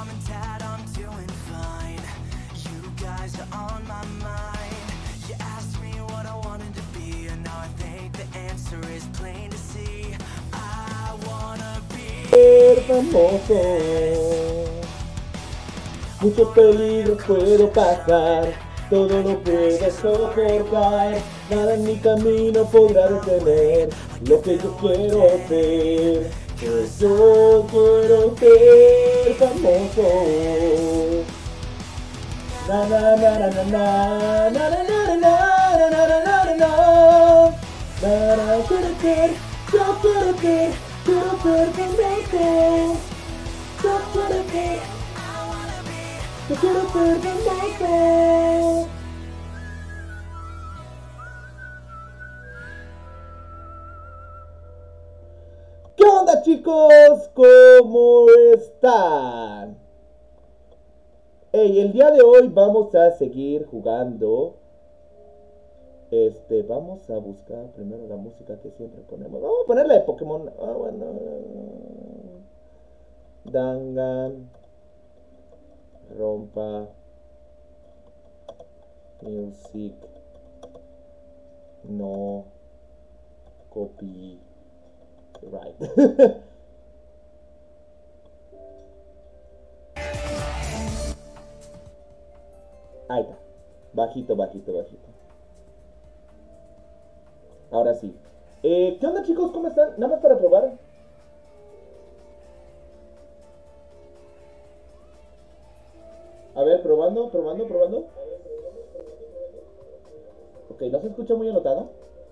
mom and dad, I'm doing fine. You guys are on my mind. You asked me what I wanted to be, and now I think the answer is plain to see. I wanna be famoso. Muchos peligros puedo pasar, todo lo puedo soportar. Nada en mi camino podrá detener lo que yo quiero ser. Pues yo quiero ser famoso. Na na na na na na na na na na na na na na na. Quiero ser, yo quiero ser famoso. Yo quiero ser, yo quiero ser famoso. ¿Qué onda, chicos? ¿Cómo están? Hey, el día de hoy vamos a seguir jugando. Vamos a buscar primero la música que siempre ponemos. Vamos a ponerla de Pokémon. Bueno. Dangan. Rompa. Music. No. Copy. Right. Ahí está. Bajito. Ahora sí. ¿Qué onda, chicos? ¿Cómo están? Nada más para probar. A ver, probando. Ok, ¿no se escucha muy anotado?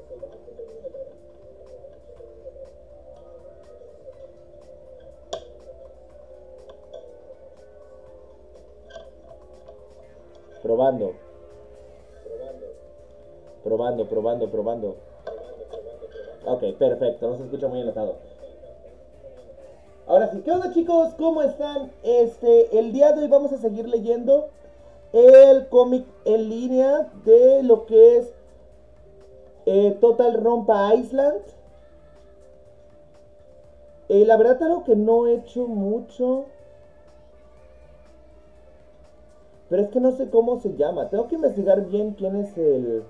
Probando. Ok, perfecto, no se escucha muy anotado. Ahora sí, ¿qué onda, chicos? ¿Cómo están? El día de hoy vamos a seguir leyendo el cómic en línea de lo que es Total Rompa Island. La verdad, algo que no he hecho mucho, pero es que no sé cómo se llama. Tengo que investigar bien quién es el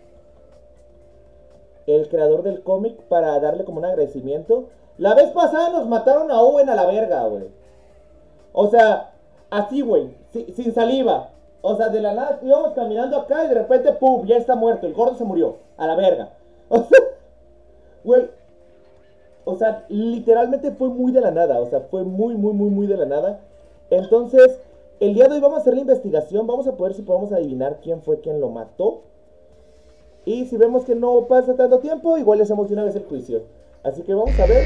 creador del cómic para darle como un agradecimiento. La vez pasada nos mataron a Owen a la verga, güey. O sea, así, güey, sin saliva. O sea, de la nada íbamos caminando acá y de repente, pum, ya está muerto. El gordo se murió, a la verga. O sea, güey. O sea, literalmente fue muy de la nada. O sea, fue muy de la nada. Entonces, el día de hoy vamos a hacer la investigación. Vamos a ver si podemos adivinar quién fue quien lo mató. Y si vemos que no pasa tanto tiempo, igual le hacemos de una vez el juicio. Así que vamos a ver.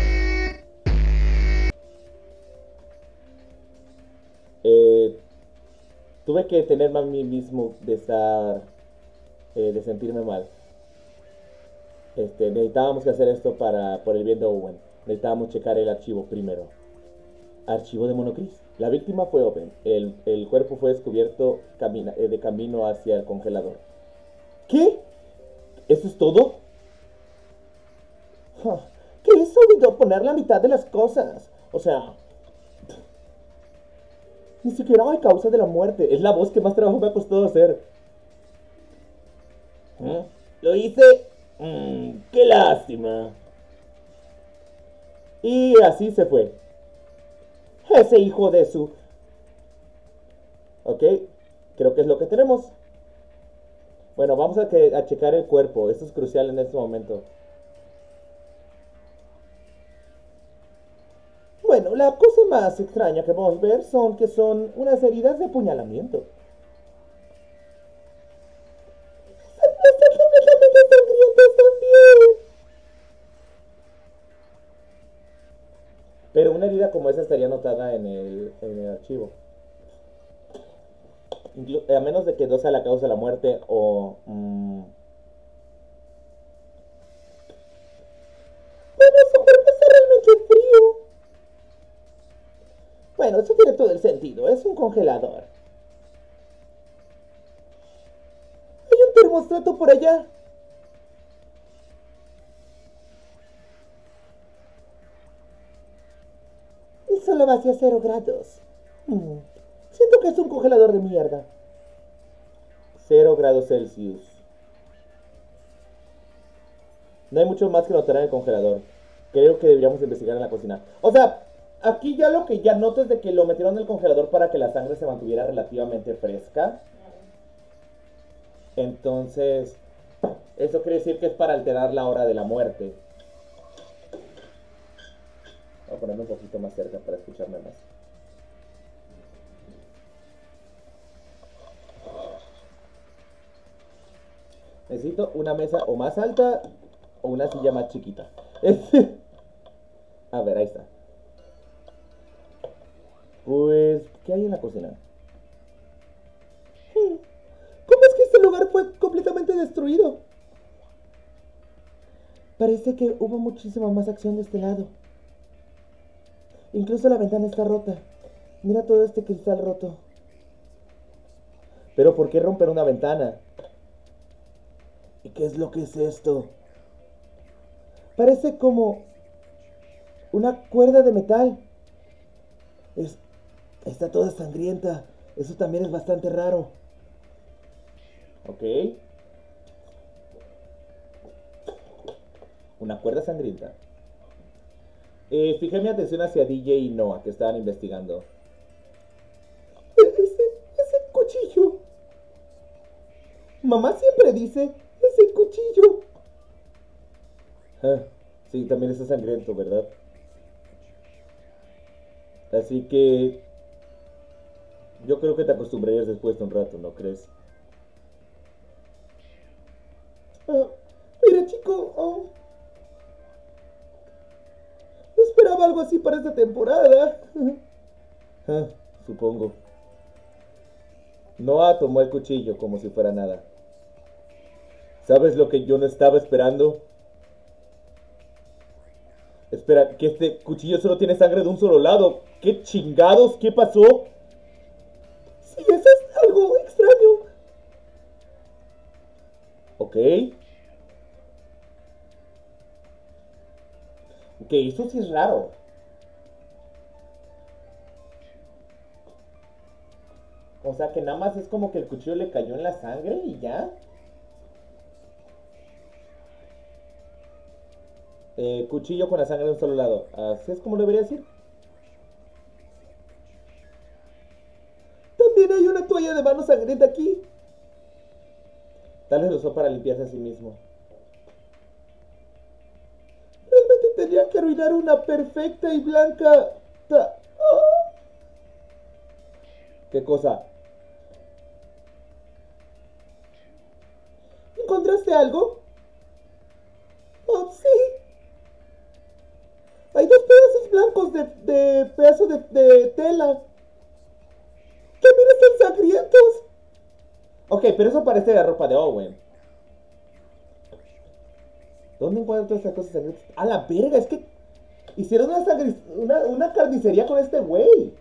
Tuve que detenerme a mí mismo de estar... de sentirme mal. Necesitábamos que hacer esto por el bien de Owen. Necesitábamos checar el archivo primero. Archivo de Monocris. La víctima fue Owen. El cuerpo fue descubierto de camino hacia el congelador. ¿Qué? ¿Eso es todo? ¿Qué es? Olvidó poner la mitad de las cosas. O sea... Ni siquiera hay causa de la muerte. Es la voz que más trabajo me ha costado hacer. Lo hice. Qué lástima. Y así se fue. Ese hijo de su... Ok, creo que es lo que tenemos. Bueno, vamos a checar el cuerpo. Esto es crucial en este momento. Bueno, la cosa más extraña que podemos ver son unas heridas de apuñalamiento. Están completamente sangrientas también. Pero una herida como esa estaría anotada en el archivo. A menos de que no sea la causa de la muerte o... Bueno, su cuerpo está realmente frío. Bueno, eso tiene todo el sentido. Es un congelador. Hay un termostato por allá. Y solo va hacia 0 grados. Siento que es un congelador de mierda. 0 grados Celsius. No hay mucho más que notar en el congelador. Creo que deberíamos investigar en la cocina. O sea, aquí ya lo que ya noto es de que lo metieron en el congelador para que la sangre se mantuviera relativamente fresca. Entonces, eso quiere decir que es para alterar la hora de la muerte. Voy a ponerme un poquito más cerca para escucharme más. Necesito una mesa o más alta o una silla más chiquita. A ver, ahí está. Pues, ¿qué hay en la cocina? ¿Cómo es que este lugar fue completamente destruido? Parece que hubo muchísima más acción de este lado. Incluso la ventana está rota. Mira todo este cristal roto. ¿Pero por qué romper una ventana? ¿Y qué es lo que es esto? Parece como una cuerda de metal. Está toda sangrienta. Eso también es bastante raro. Ok. Una cuerda sangrienta. Fijé mi atención hacia DJ y Noah, que estaban investigando. Ese cuchillo. Mamá siempre dice, ese cuchillo. Sí, también está sangriento, ¿verdad? Así que yo creo que te acostumbrarías después de un rato, ¿no crees? Mira, chico, no esperaba algo así para esta temporada. Supongo. Noah tomó el cuchillo como si fuera nada. ¿Sabes lo que yo no estaba esperando? Espera, que este cuchillo solo tiene sangre de un solo lado. ¿Qué chingados? ¿Qué pasó? Sí, eso es algo extraño. Ok. Ok, eso sí es raro. O sea que nada más es como que el cuchillo le cayó en la sangre y ya. Cuchillo con la sangre de un solo lado. Así es como lo debería decir. También hay una toalla de mano sangrienta aquí. Tal vez lo usó para limpiarse a sí mismo. Realmente tendría que arruinar una perfecta y blanca... ¿Qué cosa? ¿Encontraste algo? Oh, sí. Hay 2 pedazos blancos de pedazo de tela. También están sangrientos. Ok, pero eso parece la ropa de Owen. ¿Dónde encuentro estas cosas sangrientas? ¡A la verga! Es que hicieron una carnicería con este güey.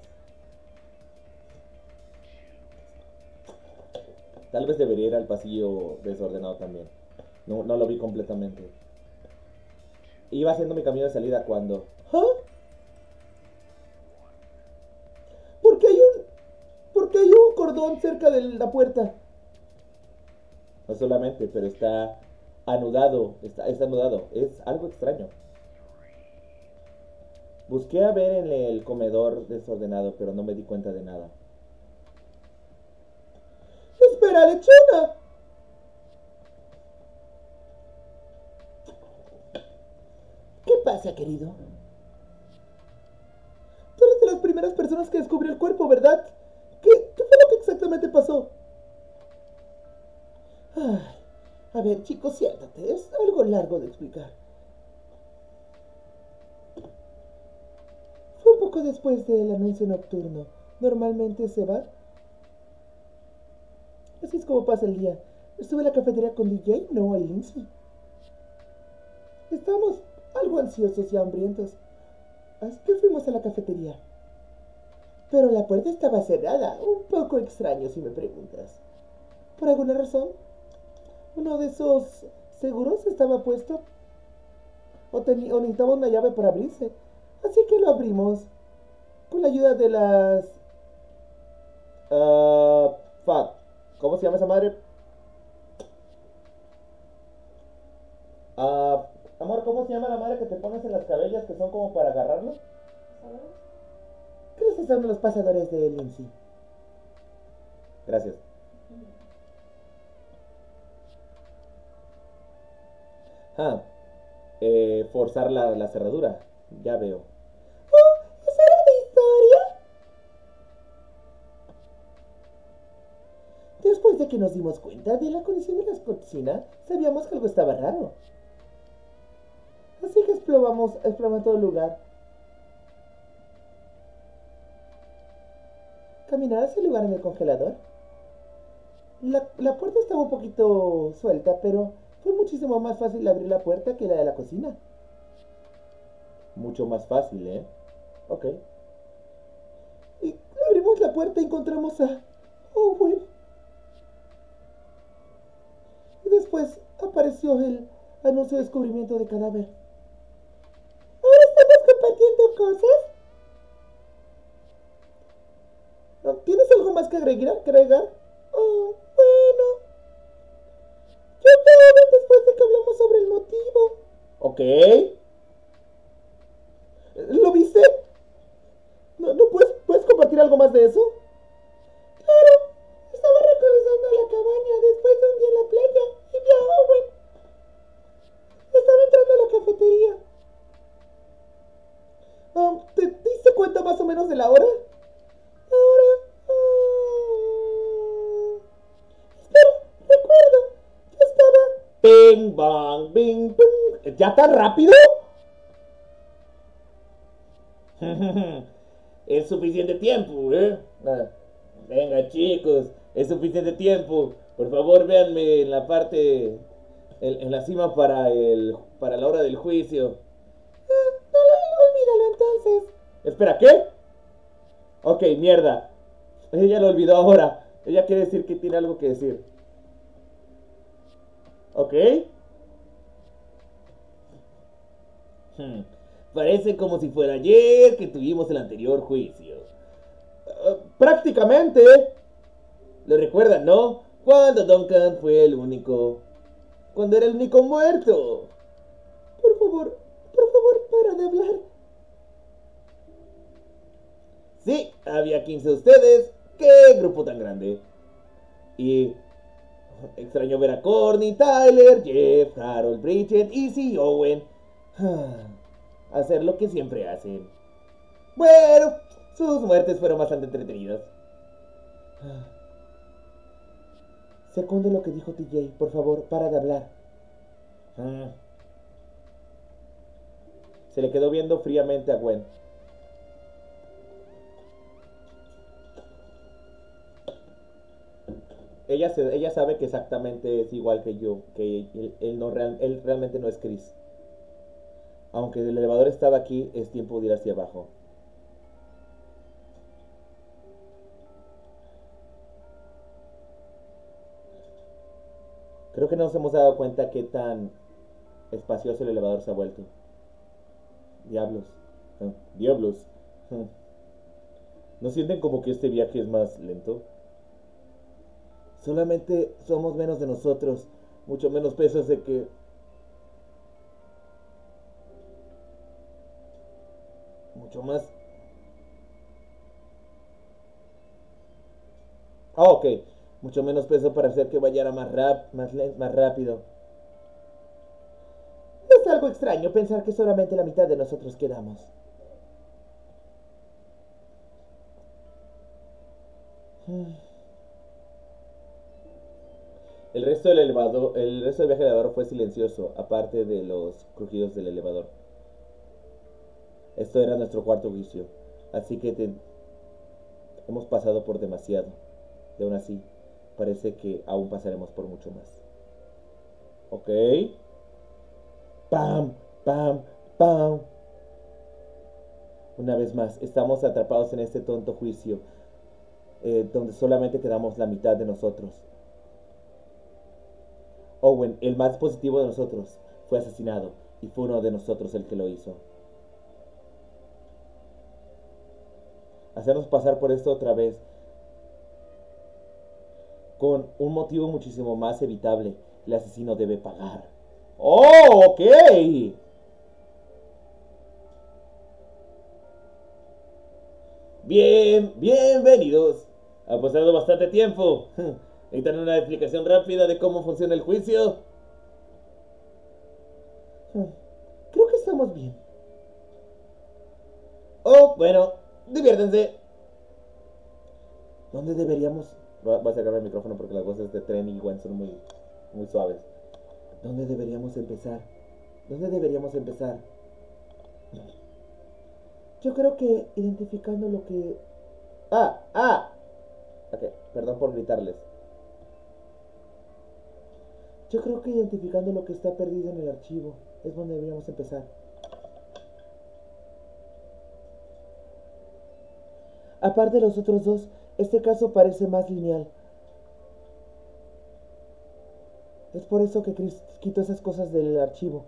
Tal vez debería ir al pasillo desordenado también. No lo vi completamente. Iba haciendo mi camino de salida cuando... ¿Por qué hay un cordón cerca de la puerta? No solamente, pero está anudado. Está anudado. Es algo extraño. Busqué a ver en el comedor desordenado, pero no me di cuenta de nada. ¡Espera, lechona! ¿Qué pasa, querido? Tú eres de las primeras personas que descubrió el cuerpo, ¿verdad? ¿Qué fue lo que exactamente pasó? Ay, a ver, chicos, siéntate. Es algo largo de explicar. Fue un poco después del anuncio nocturno. Normalmente se va. Así es como pasa el día. Estuve en la cafetería con DJ, Noah y Lindsay. Estábamos algo ansiosos y hambrientos. Así que fuimos a la cafetería. Pero la puerta estaba cerrada. Un poco extraño si me preguntas. Por alguna razón, uno de esos seguros estaba puesto. O necesitaba una llave para abrirse. Así que lo abrimos. Con la ayuda de las Fuck. ¿Cómo se llama esa madre? Amor, ¿cómo se llama la madre que te pones en las cabellas que son como para agarrarlo? Creo que son los pasadores de Lindsay. Gracias. Ah, forzar la cerradura. Ya veo. Oh, ¿esa era la historia? Después de que nos dimos cuenta de la condición de la cocina, sabíamos que algo estaba raro. Así que exploramos todo el lugar. Caminar hacia el lugar en el congelador. La puerta estaba un poquito suelta, pero fue muchísimo más fácil abrir la puerta que la de la cocina. Mucho más fácil, ¿eh? Ok. Y abrimos la puerta y encontramos a Owen. Y después apareció el anuncio de descubrimiento de cadáver. ¿Ahora estamos compartiendo cosas? ¿Tienes algo más que agregar? Oh, bueno. Yo te hablo después de que hablamos sobre el motivo. Ok. ¿Lo viste? ¿No puedes compartir algo más de eso? Claro. Estaba regresando a la cabaña después de un día en la playa y vi a Owen. Estaba entrando a la cafetería. ¿Te diste cuenta más o menos de la hora? Espera, recuerdo. Yo estaba... Bing, bang, bing, bing. ¿Ya tan rápido? Es suficiente tiempo, ¿eh? Venga, chicos, es suficiente tiempo. Por favor, véanme en la parte... En la cima para la hora del juicio. Olvídalo entonces. Espera, ¿qué? Ok, mierda. Ella lo olvidó ahora. Ella quiere decir que tiene algo que decir. Ok. Parece como si fuera ayer que tuvimos el anterior juicio. Prácticamente. Lo recuerdan, ¿no? Cuando Duncan fue el único... Cuando era el único muerto. Por favor, para de hablar. Sí, había 15 de ustedes. ¡Qué grupo tan grande! Y extraño ver a Courtney, Tyler, Jeff, Harold, Bridget, Izzy y Owen hacer lo que siempre hacen. Bueno, sus muertes fueron bastante entretenidas. Secundo lo que dijo TJ, por favor, para de hablar. Se le quedó viendo fríamente a Gwen. Ella sabe que exactamente es igual que yo, que él realmente no es Chris. Aunque el elevador estaba aquí, es tiempo de ir hacia abajo. Creo que no nos hemos dado cuenta qué tan espacioso el elevador se ha vuelto. Diablos. Diablos. ¿No sienten como que este viaje es más lento? Solamente somos menos de nosotros. Mucho menos pesos de que... Mucho más... ok. Mucho menos peso para hacer que vayara más rápido. Es algo extraño pensar que solamente la mitad de nosotros quedamos. El resto del viaje del elevador fue silencioso, aparte de los crujidos del elevador. Esto era nuestro cuarto juicio, así que hemos pasado por demasiado. Y aún así, parece que aún pasaremos por mucho más. Ok. ¡Pam! ¡Pam! ¡Pam! Una vez más, estamos atrapados en este tonto juicio, donde solamente quedamos la mitad de nosotros. Owen, el más positivo de nosotros, fue asesinado, y fue uno de nosotros el que lo hizo. Hacernos pasar por esto otra vez con un motivo muchísimo más evitable. El asesino debe pagar. ¡Oh, ok! Bienvenidos. Ha pasado bastante tiempo. ¿Necesitan una explicación rápida de cómo funciona el juicio? Creo que estamos bien. Oh, bueno, diviértanse. ¿Dónde deberíamos...? Voy a sacar el micrófono porque las voces de Tren y Gwen son muy suaves. ¿Dónde deberíamos empezar? Yo creo que identificando lo que... Ok, perdón por gritarles. Yo creo que identificando lo que está perdido en el archivo es donde deberíamos empezar. Aparte de los otros dos, este caso parece más lineal. Es por eso que Chris quitó esas cosas del archivo.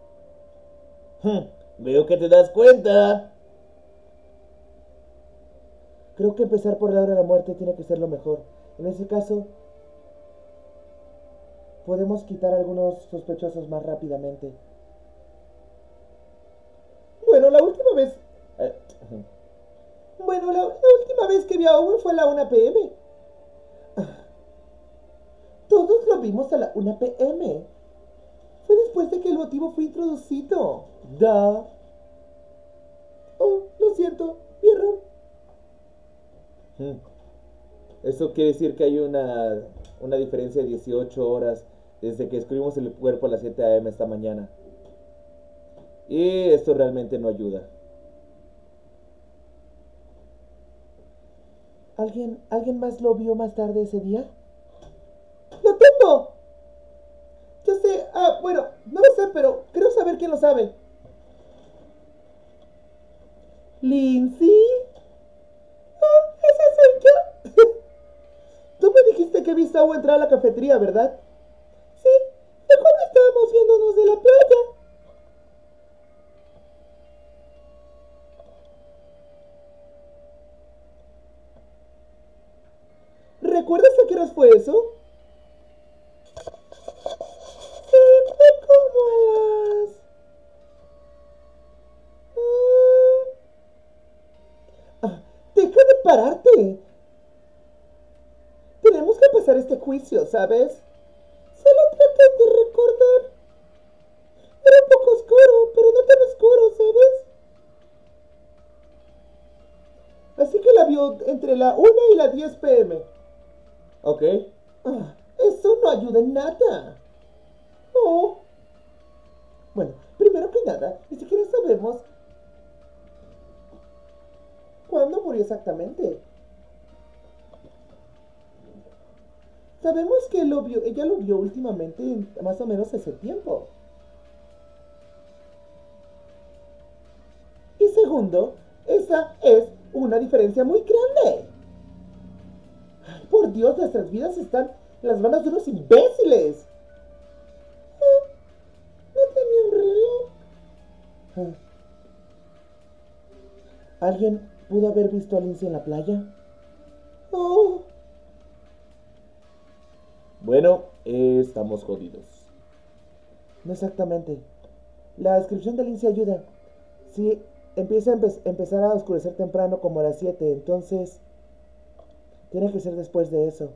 Veo que te das cuenta. Creo que empezar por la hora de la muerte tiene que ser lo mejor. En ese caso, podemos quitar a algunos sospechosos más rápidamente. Bueno, la última vez que vi a Owen fue a la 1 p.m. Todos lo vimos a la 1 p.m. Fue después de que el motivo fue introducido. Oh, lo siento, vieron. Eso quiere decir que hay una diferencia de 18 horas desde que descubrimos el cuerpo a las 7 a.m. esta mañana. Y esto realmente no ayuda. ¿Alguien más lo vio más tarde ese día? ¡Lo tengo! Yo sé, bueno, no lo sé, pero creo saber quién lo sabe. ¿Lindsay? ¿Esa soy yo? Tú me dijiste que viste a Owen entrar a la cafetería, ¿verdad? Sí, fue cuando estábamos viéndonos de la playa. ¿Recuerdas a qué horas fue eso? Sí, fue como a las... deja de pararte. Tenemos que pasar este juicio, ¿sabes? Solo traté de recordar. Era un poco oscuro, pero no tan oscuro, ¿sabes? Así que la vio entre la 1 y la 10 p.m. Ok. Eso no ayuda en nada. Oh. Bueno, primero que nada, ni siquiera sabemos cuándo murió exactamente. Sabemos que ella lo vio últimamente más o menos ese tiempo. Y segundo, esa es una diferencia muy grande. Por Dios, nuestras vidas están en las manos de unos imbéciles. No tenía un reloj. ¿Alguien pudo haber visto a Lindsay en la playa? Oh. Bueno, estamos jodidos. No exactamente. La descripción de Lindsay ayuda. Si empieza a empezar a oscurecer temprano como a las 7, entonces tiene que ser después de eso.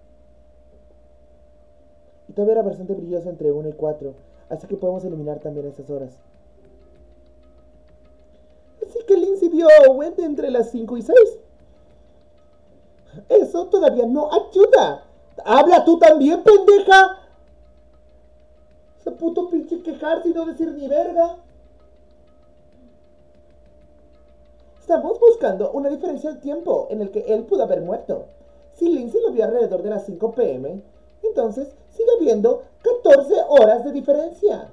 Y todavía era bastante brillosa entre 1 y 4, así que podemos eliminar también esas horas. Así que Lindsay vio a Owen entre las 5 y 6. Eso todavía no ayuda. ¡Habla tú también, pendeja! Ese puto pinche quejarse y no decir ni verga. Estamos buscando una diferencia de tiempo en el que él pudo haber muerto. Si Lindsay lo vio alrededor de las 5 p.m., entonces sigue habiendo 14 horas de diferencia.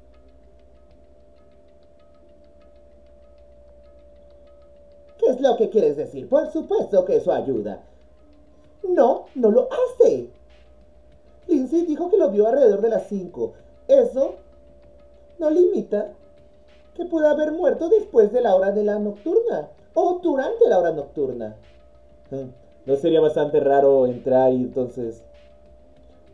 ¿Qué es lo que quieres decir? Por supuesto que eso ayuda. No, no lo hace. Lindsay dijo que lo vio alrededor de las 5. Eso no limita que pueda haber muerto después de la hora de la nocturna o durante la hora nocturna. ¿No sería bastante raro entrar y entonces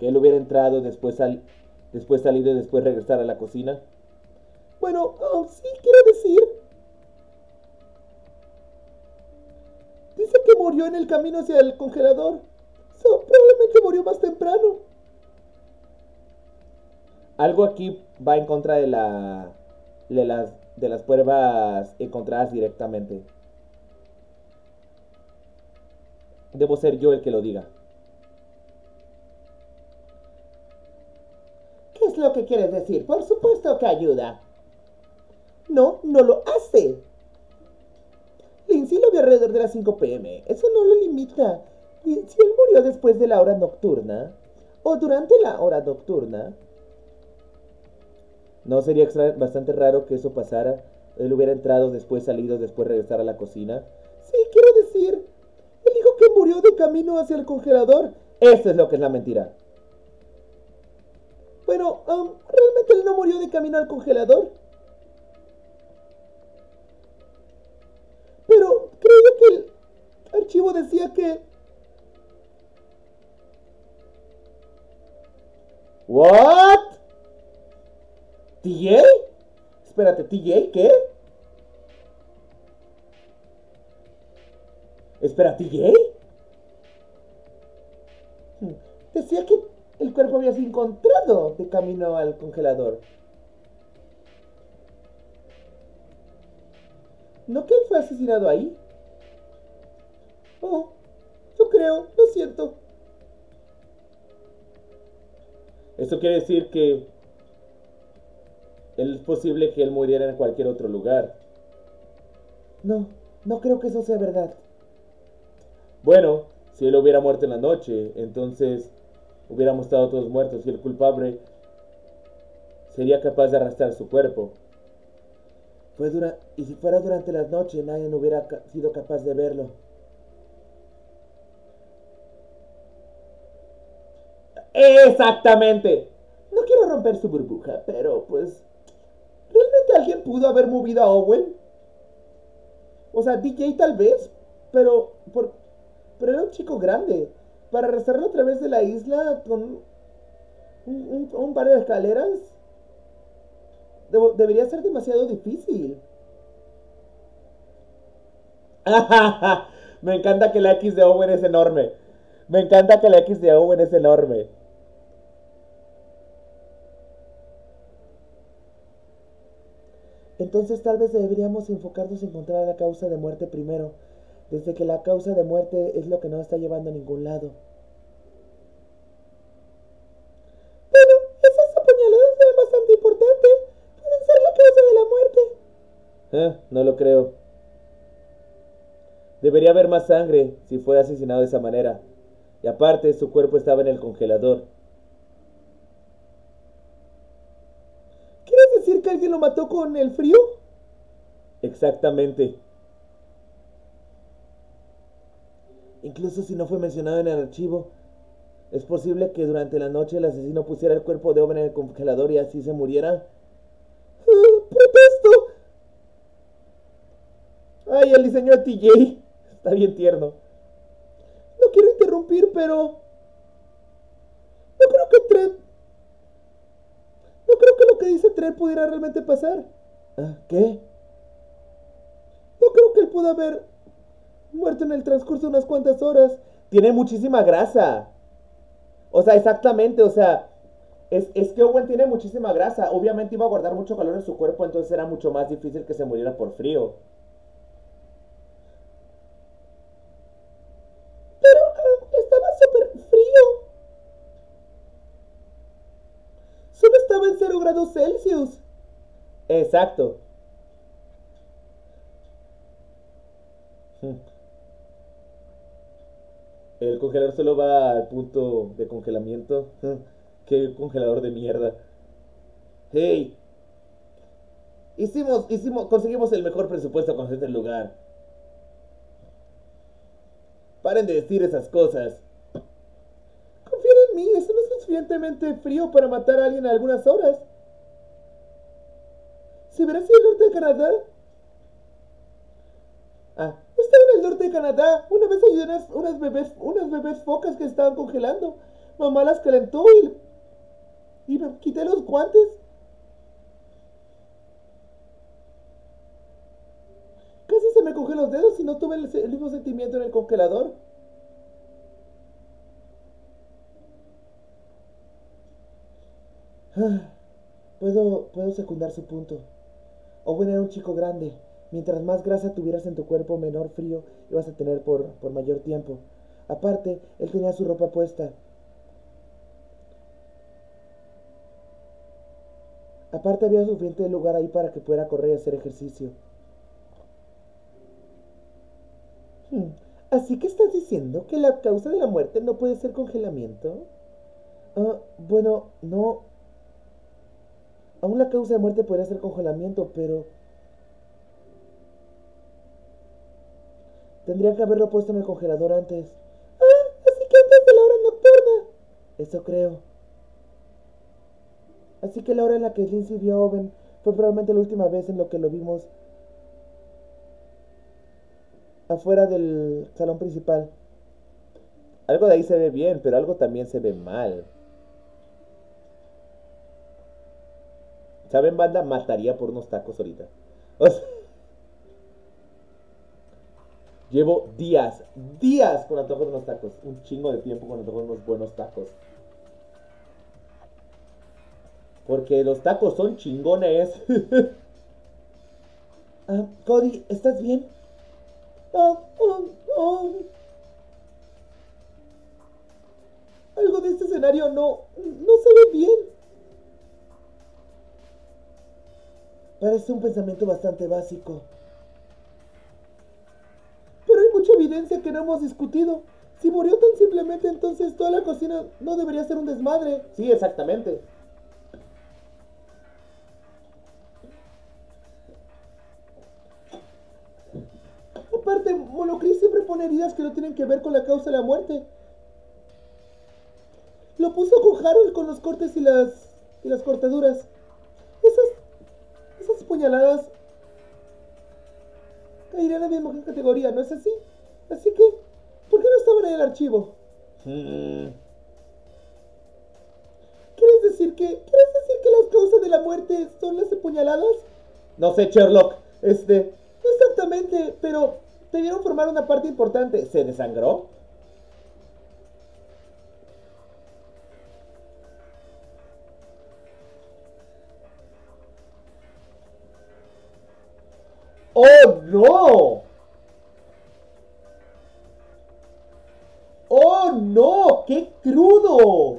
Que él hubiera entrado, después salido y después regresar a la cocina. Bueno, sí, quiero decir. Dice que murió en el camino hacia el congelador. Probablemente murió más temprano. Algo aquí va en contra de las pruebas encontradas directamente. Debo ser yo el que lo diga. ¿Qué es lo que quieres decir? Por supuesto que ayuda. No, no lo hace. Lindsay lo vio alrededor de las 5 p.m. Eso no lo limita. Si él murió después de la hora nocturna, o durante la hora nocturna, ¿no sería bastante raro que eso pasara? Él hubiera entrado, después salido, después regresar a la cocina. Sí, quiero decir, él dijo que murió de camino hacia el congelador. Eso es lo que es la mentira. Bueno, realmente él no murió de camino al congelador. Pero creía que el archivo decía que... ¿What? ¿TJ? Espérate, ¿TJ qué? Espera, ¿TJ? Decía que el cuerpo había sido encontrado de camino al congelador. ¿No que él fue asesinado ahí? Oh, yo creo, lo siento. Eso quiere decir que es posible que él muriera en cualquier otro lugar. No, no creo que eso sea verdad. Bueno, si él hubiera muerto en la noche, entonces hubiéramos estado todos muertos y el culpable sería capaz de arrastrar su cuerpo. Y si fuera durante la noche, nadie no hubiera sido capaz de verlo. Exactamente. No quiero romper su burbuja, pero pues... ¿realmente alguien pudo haber movido a Owen? O sea, DJ tal vez, pero era un chico grande. Para arrastrarlo a través de la isla con un par de escaleras, debería ser demasiado difícil. Me encanta que la X de Owen es enorme. Me encanta que la X de Owen es enorme. Entonces tal vez deberíamos enfocarnos en encontrar la causa de muerte primero, desde que la causa de muerte es lo que no está llevando a ningún lado. Bueno, esas apuñaladas son bastante importantes. Pueden ser la causa de la muerte. No lo creo. Debería haber más sangre si fue asesinado de esa manera. Y aparte, su cuerpo estaba en el congelador. ¿Quieres decir que alguien lo mató con el frío? Exactamente. Incluso si no fue mencionado en el archivo, es posible que durante la noche el asesino pusiera el cuerpo de Owen en el congelador y así se muriera. ¡Protesto! Ay, el diseño de TJ está bien tierno. No quiero interrumpir, pero... No creo que lo que dice Trent pudiera realmente pasar. ¿Qué? No creo que él pudo haber muerto en el transcurso de unas cuantas horas. Tiene muchísima grasa. O sea, exactamente, o sea, es que Owen tiene muchísima grasa. Obviamente iba a guardar mucho calor en su cuerpo, entonces era mucho más difícil que se muriera por frío. Pero estaba súper frío. Solo estaba en 0 grados Celsius. Exacto. El congelador solo va al punto de congelamiento. Qué congelador de mierda. Hey, conseguimos el mejor presupuesto con este lugar. Paren de decir esas cosas. Confíen en mí, eso no es suficientemente frío para matar a alguien en algunas horas. Si hubiera sido el norte de Canadá. Estaba en el norte de Canadá. Una vez ayudé a unas bebés focas que estaban congelando. Mamá las calentó y me quité los guantes. Casi se me cogen los dedos y no tuve el mismo sentimiento en el congelador. Puedo secundar su punto. Owen era un chico grande. Mientras más grasa tuvieras en tu cuerpo, menor frío ibas a tener por mayor tiempo. Aparte, él tenía su ropa puesta. Aparte, había suficiente lugar ahí para que pudiera correr y hacer ejercicio. ¿Así que estás diciendo que la causa de la muerte no puede ser congelamiento? Bueno, no. Aún la causa de muerte podría ser congelamiento, pero tendría que haberlo puesto en el congelador antes. Así que antes de la hora nocturna. Eso creo. Así que la hora en la que Lindsay vio a Owen fue probablemente la última vez en lo que lo vimos afuera del salón principal. Algo de ahí se ve bien, pero algo también se ve mal. ¿Saben, banda? Mataría por unos tacos ahorita. O sea, llevo días con antojo de unos tacos. Un chingo de tiempo con antojo de unos buenos tacos. Porque los tacos son chingones. Cody, ¿estás bien? Algo de este escenario no se ve bien. Parece un pensamiento bastante básico. Pero hay mucha evidencia que no hemos discutido. Si murió tan simplemente, entonces toda la cocina no debería ser un desmadre. Sí, exactamente. Aparte, Molocris siempre pone heridas que no tienen que ver con la causa de la muerte. Lo puso con Harold con los cortes y las cortaduras. Esas puñaladas caerían en la misma categoría, ¿no es así? Así que, ¿por qué no estaban en el archivo? ¿Quieres decir que las causas de la muerte son las puñaladas? No sé, Sherlock. No exactamente, pero debieron formar una parte importante. ¿Se desangró? ¡Oh, no! ¡Oh, no! ¡Qué crudo!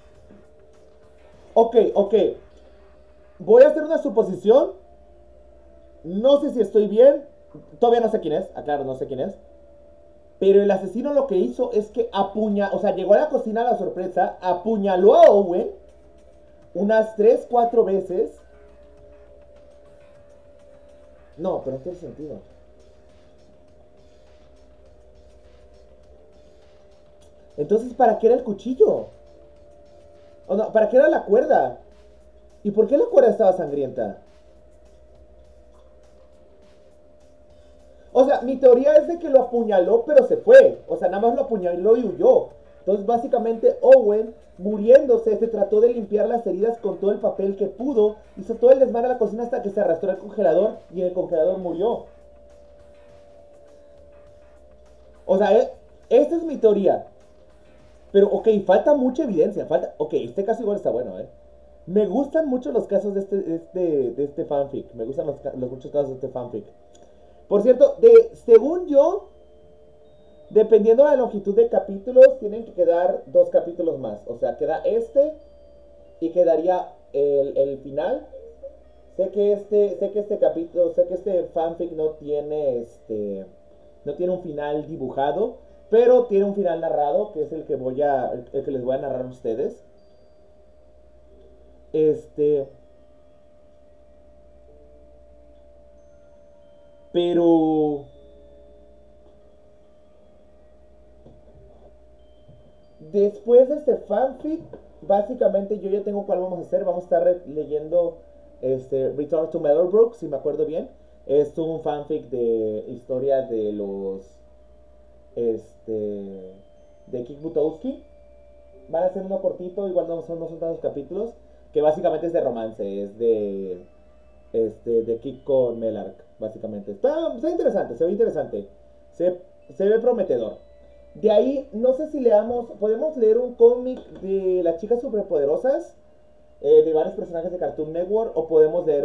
Ok. Voy a hacer una suposición. No sé si estoy bien. Todavía no sé quién es. Aclaro, no sé quién es. Pero el asesino lo que hizo es que llegó a la cocina a la sorpresa, apuñaló a Owen unas 3-4 veces. No, pero no tiene sentido. Entonces, ¿para qué era el cuchillo? O no, ¿para qué era la cuerda? ¿Y por qué la cuerda estaba sangrienta? O sea, mi teoría es de que lo apuñaló, pero se fue. O sea, nada más lo apuñaló y huyó. Entonces, básicamente, Owen, muriéndose, se trató de limpiar las heridas con todo el papel que pudo. Hizo todo el desmadre a la cocina hasta que se arrastró al congelador y en el congelador murió. O sea, esta es mi teoría. Pero, ok, falta mucha evidencia. Ok, este caso igual está bueno, Me gustan mucho los casos de este fanfic. Me gustan los muchos casos de este fanfic. Por cierto, según yo, dependiendo de la longitud de capítulos, tienen que quedar 2 capítulos más. O sea, queda y quedaría el final. Sé que este fanfic no tiene un final dibujado, pero tiene un final narrado, que es el que les voy a narrar a ustedes. Pero después de este fanfic, básicamente yo ya tengo cuál vamos a hacer. Vamos a estar leyendo Return to Meadowbrook, si me acuerdo bien. Es un fanfic de historia de los de Kick Buttowski. van a ser uno cortito, igual no son tantos capítulos, que básicamente es de romance, es de Kik con Melark, básicamente. Está interesante, se ve interesante, se ve prometedor. De ahí, no sé si leamos, podemos leer un cómic de las chicas superpoderosas, de varios personajes de Cartoon Network, o podemos leer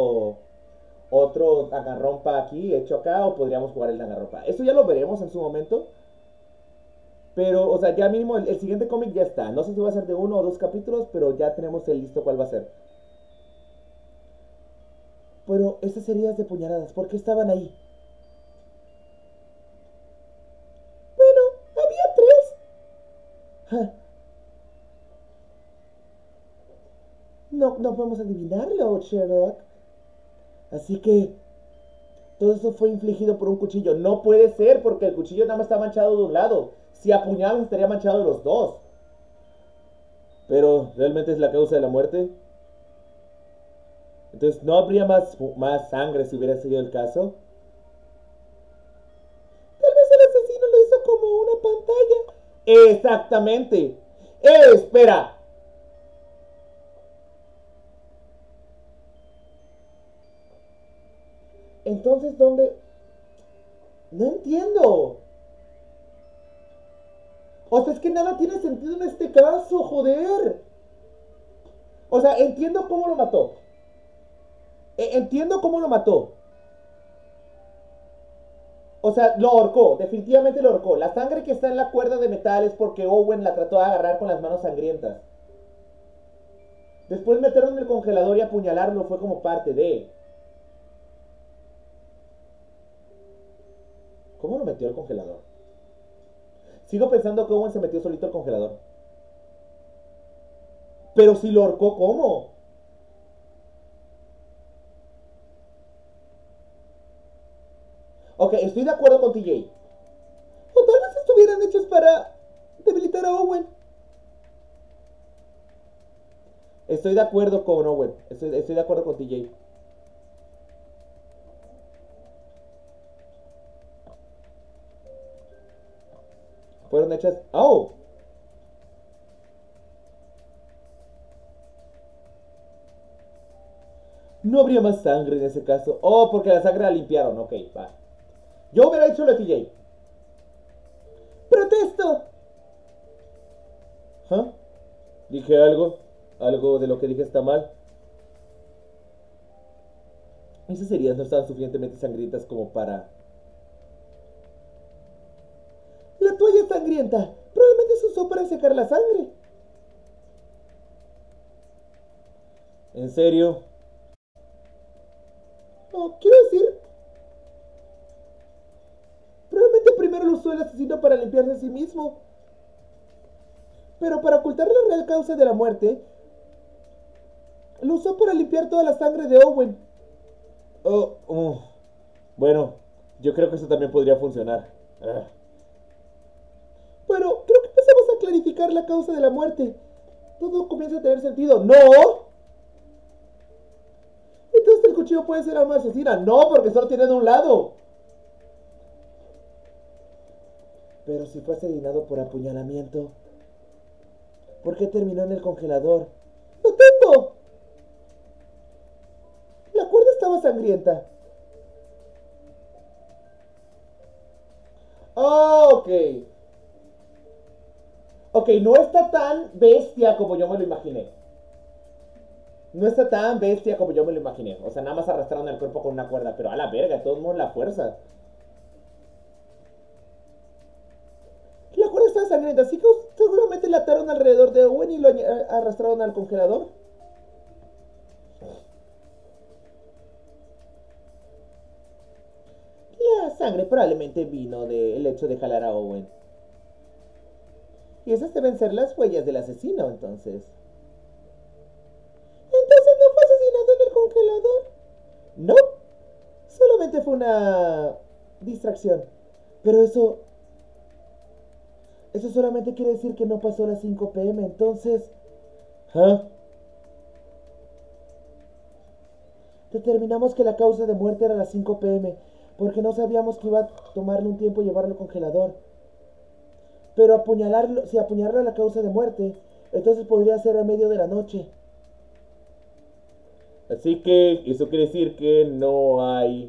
otro Danganronpa aquí, hecho acá, o podríamos jugar el Danganronpa. Eso ya lo veremos en su momento. Pero, o sea, ya mínimo el siguiente cómic ya está. No sé si va a ser de 1 o 2 capítulos, pero ya tenemos el listo cuál va a ser. Pero esas heridas de puñaladas, ¿por qué estaban ahí? Bueno, había 3. Ja. No podemos adivinarlo, Sherlock. Así que todo eso fue infligido por un cuchillo. No puede ser, porque el cuchillo nada más está manchado de un lado. Si apuñalan estaría manchado de los dos. Pero, ¿realmente es la causa de la muerte? Entonces, ¿no habría más sangre si hubiera sido el caso? Tal vez el asesino lo hizo como una pantalla. Exactamente. Espera! Entonces, ¿dónde? No entiendo. O sea, es que nada tiene sentido en este caso, joder. O sea, entiendo cómo lo mató. Entiendo cómo lo mató. O sea, lo ahorcó, definitivamente lo ahorcó. La sangre que está en la cuerda de metal es porque Owen la trató de agarrar con las manos sangrientas. Después meterlo en el congelador y apuñalarlo fue como parte de... ¿Cómo lo metió al congelador? Sigo pensando que Owen se metió solito al congelador. Pero si lo ahorcó, ¿cómo? Ok, estoy de acuerdo con TJ. O tal vez estuvieran hechos para debilitar a Owen. Estoy de acuerdo con Owen. Estoy de acuerdo con TJ. Fueron hechas... ¡Oh! No habría más sangre en ese caso. Oh, porque la sangre la limpiaron. Ok, va. Yo hubiera hecho lo de TJ. ¡Protesto! ¿Ah? ¿Dije algo? ¿Algo de lo que dije está mal? Esas heridas no estaban suficientemente sangrientas como para... La toalla sangrienta. Probablemente se usó para secar la sangre. ¿En serio? No, quiero decir... Probablemente primero lo usó el asesino para limpiarse a sí mismo. Pero para ocultar la real causa de la muerte, lo usó para limpiar toda la sangre de Owen. Bueno, yo creo que eso también podría funcionar. Pero creo que empezamos a clarificar la causa de la muerte. Todo comienza a tener sentido. ¡No! Entonces el cuchillo puede ser arma asesina. No, porque solo tiene de un lado. Pero si fue asesinado por apuñalamiento, ¿por qué terminó en el congelador? ¡Lo tengo! La cuerda estaba sangrienta. Ok. Ok, no está tan bestia como yo me lo imaginé. No está tan bestia como yo me lo imaginé. O sea, nada más arrastraron el cuerpo con una cuerda. Pero a la verga, de todos modos la fuerza. La cuerda estaba sangrienta, así que seguramente la ataron alrededor de Owen y lo arrastraron al congelador. La sangre probablemente vino del hecho de jalar a Owen. Y esas deben ser las huellas del asesino, entonces. ¿Entonces no fue asesinado en el congelador? No, solamente fue una distracción. Pero eso solamente quiere decir que no pasó a las 5 p.m. Entonces... ¿Ah? Determinamos que la causa de muerte era a las 5 p.m. porque no sabíamos que iba a tomarle un tiempo llevarlo al congelador. Pero apuñalarlo, si apuñalara la causa de muerte, entonces podría ser a medio de la noche. Así que eso quiere decir que no hay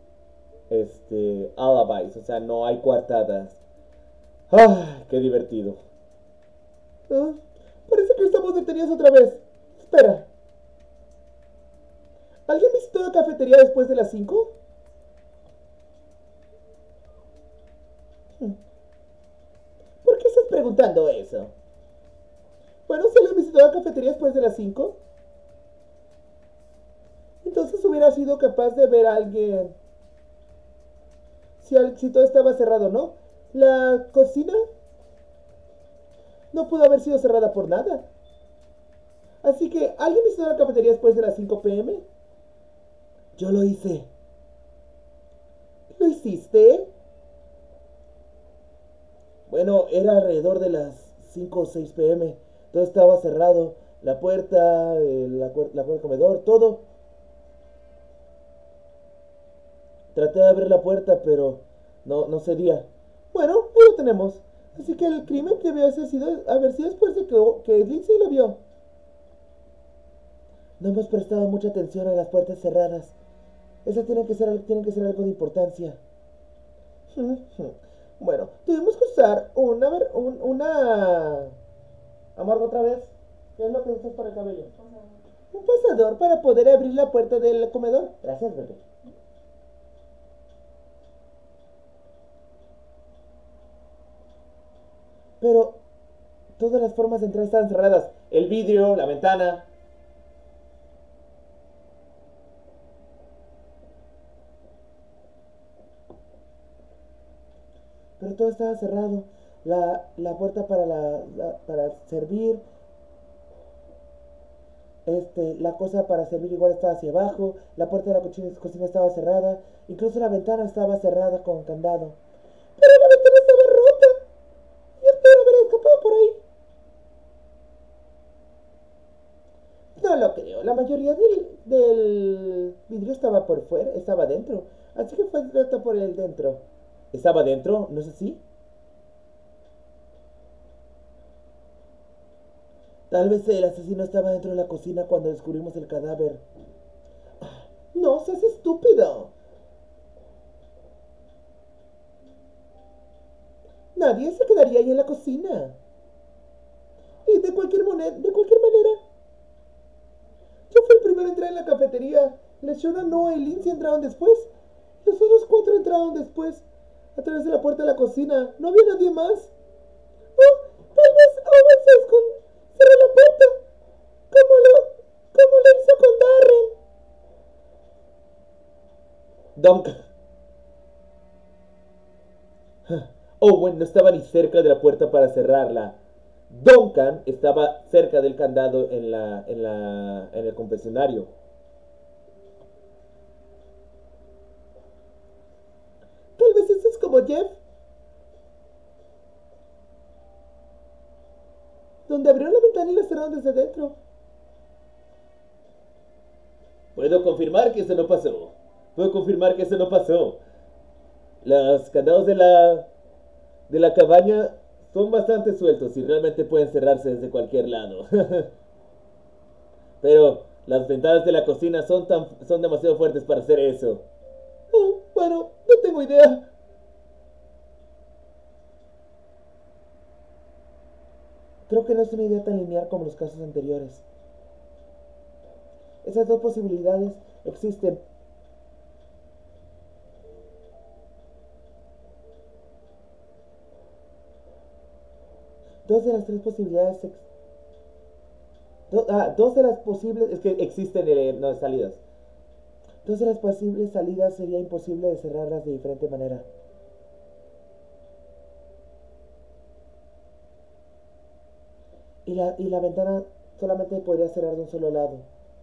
alibis, o sea, no hay coartadas. ¡Ah! ¡Qué divertido! ¿Ah? Parece que estamos detenidos otra vez. Espera. ¿Alguien visitó la cafetería después de las 5? ¿Por qué estás preguntando eso? Bueno, si alguien visitó la cafetería después de las 5, entonces hubiera sido capaz de ver a alguien. Si todo estaba cerrado, ¿no? La cocina no pudo haber sido cerrada por nada. Así que, ¿alguien visitó la cafetería después de las 5 p.m.? Yo lo hice. ¿Lo hiciste? Bueno, era alrededor de las 5 o 6 p.m. Todo estaba cerrado. La puerta, la puerta del comedor, todo. Traté de abrir la puerta, pero no cedía. Bueno, ahí lo tenemos. Así que el crimen debió haber sido después de que Lindsay lo vio. No hemos prestado mucha atención a las puertas cerradas. Esas tienen que ser algo de importancia. Bueno, tuvimos que usar una... Amor, otra vez. ¿Qué es lo que usas para el cabello? Un pasador para poder abrir la puerta del comedor. Gracias, bebé. Pero todas las formas de entrar estaban cerradas. El vidrio, la ventana. Pero todo estaba cerrado. La puerta para servir. La cosa para servir igual estaba hacia abajo. La puerta de la cocina estaba cerrada. Incluso la ventana estaba cerrada con candado. Pero la ventana estaba rota. Y espero haber escapado por ahí. No lo creo. La mayoría del vidrio estaba por fuera, estaba dentro. Así que fue roto por el dentro. ¿Estaba dentro? ¿No es así? Tal vez el asesino estaba dentro de la cocina cuando descubrimos el cadáver. No, seas estúpido. Nadie se quedaría ahí en la cocina. Y de cualquier manera, yo fui el primero a entrar en la cafetería. Leshona, no, y Lindsay entraron después. Los otros 4 entraron después, a través de la puerta de la cocina. No había nadie más. Oh, tal vez Owen cerró la puerta, como lo hizo con Darren. Duncan. Owen no estaba ni cerca de la puerta para cerrarla. Duncan estaba cerca del candado en el confesionario. Tal vez eso es como Jeff, donde abrieron la ventana y la cerraron desde dentro. Puedo confirmar que eso no pasó. Los candados de la cabaña son bastante sueltos y realmente pueden cerrarse desde cualquier lado. Pero las ventanas de la cocina son demasiado fuertes para hacer eso. Oh, bueno, no tengo idea. Creo que no es una idea tan lineal como los casos anteriores. Esas dos posibilidades existen. Dos de las tres posibilidades dos de las posibles es que existen salidas. Dos de las posibles salidas sería imposible de cerrarlas de diferente manera. Y la ventana solamente podría cerrar de un solo lado.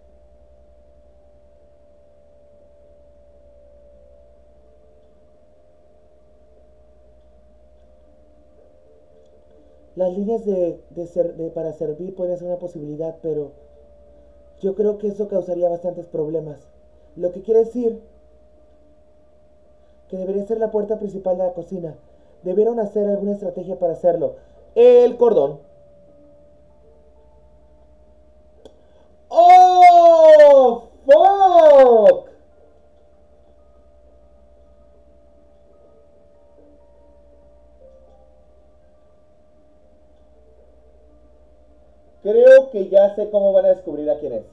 Las líneas para servir podrían ser una posibilidad, pero yo creo que eso causaría bastantes problemas. Lo que quiere decir que debería ser la puerta principal de la cocina. Debieron hacer alguna estrategia para hacerlo. El cordón. ¡Oh! ¡Fuck! Creo que ya sé cómo van a descubrir a quién es.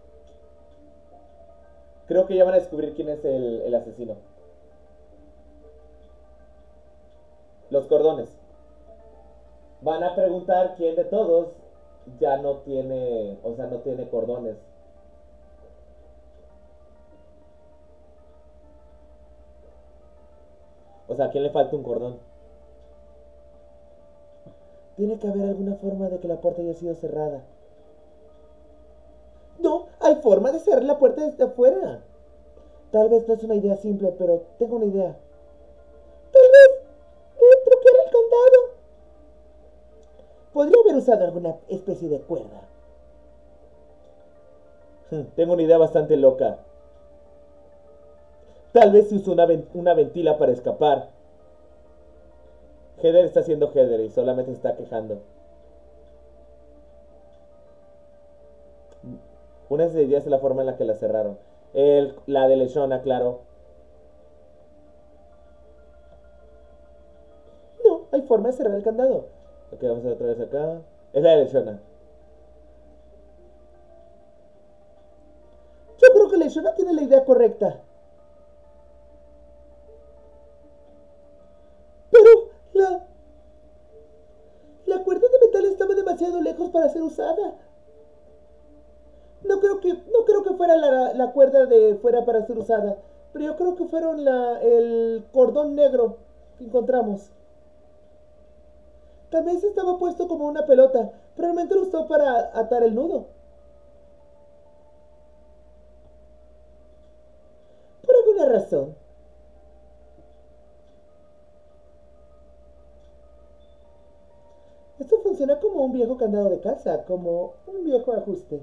Creo que ya van a descubrir quién es el asesino. Los cordones. Van a preguntar quién de todos ya no tiene, o sea, no tiene cordones. O sea, ¿a quién le falta un cordón? Tiene que haber alguna forma de que la puerta haya sido cerrada. No, hay forma de cerrar la puerta desde afuera. Tal vez no es una idea simple, pero tengo una idea. Tal vez truquear el candado. Podría haber usado alguna especie de cuerda. Tengo una idea bastante loca. Tal vez se usó una ventila para escapar. Heather está haciendo Heather y solamente se está quejando. Una de esas ideas es la forma en la que la cerraron. La de Leshona, claro. No, hay forma de cerrar el candado. Ok, vamos a ver otra vez acá. Es la de Leshona. Yo creo que Leshona tiene la idea correcta. Pero la cuerda de metal estaba demasiado lejos para ser usada. No creo que fuera la cuerda de fuera para ser usada. Pero yo creo que fueron el cordón negro que encontramos. También estaba puesto como una pelota. Probablemente lo usó para atar el nudo. Por alguna razón. Esto funciona como un viejo candado de casa, como un viejo ajuste.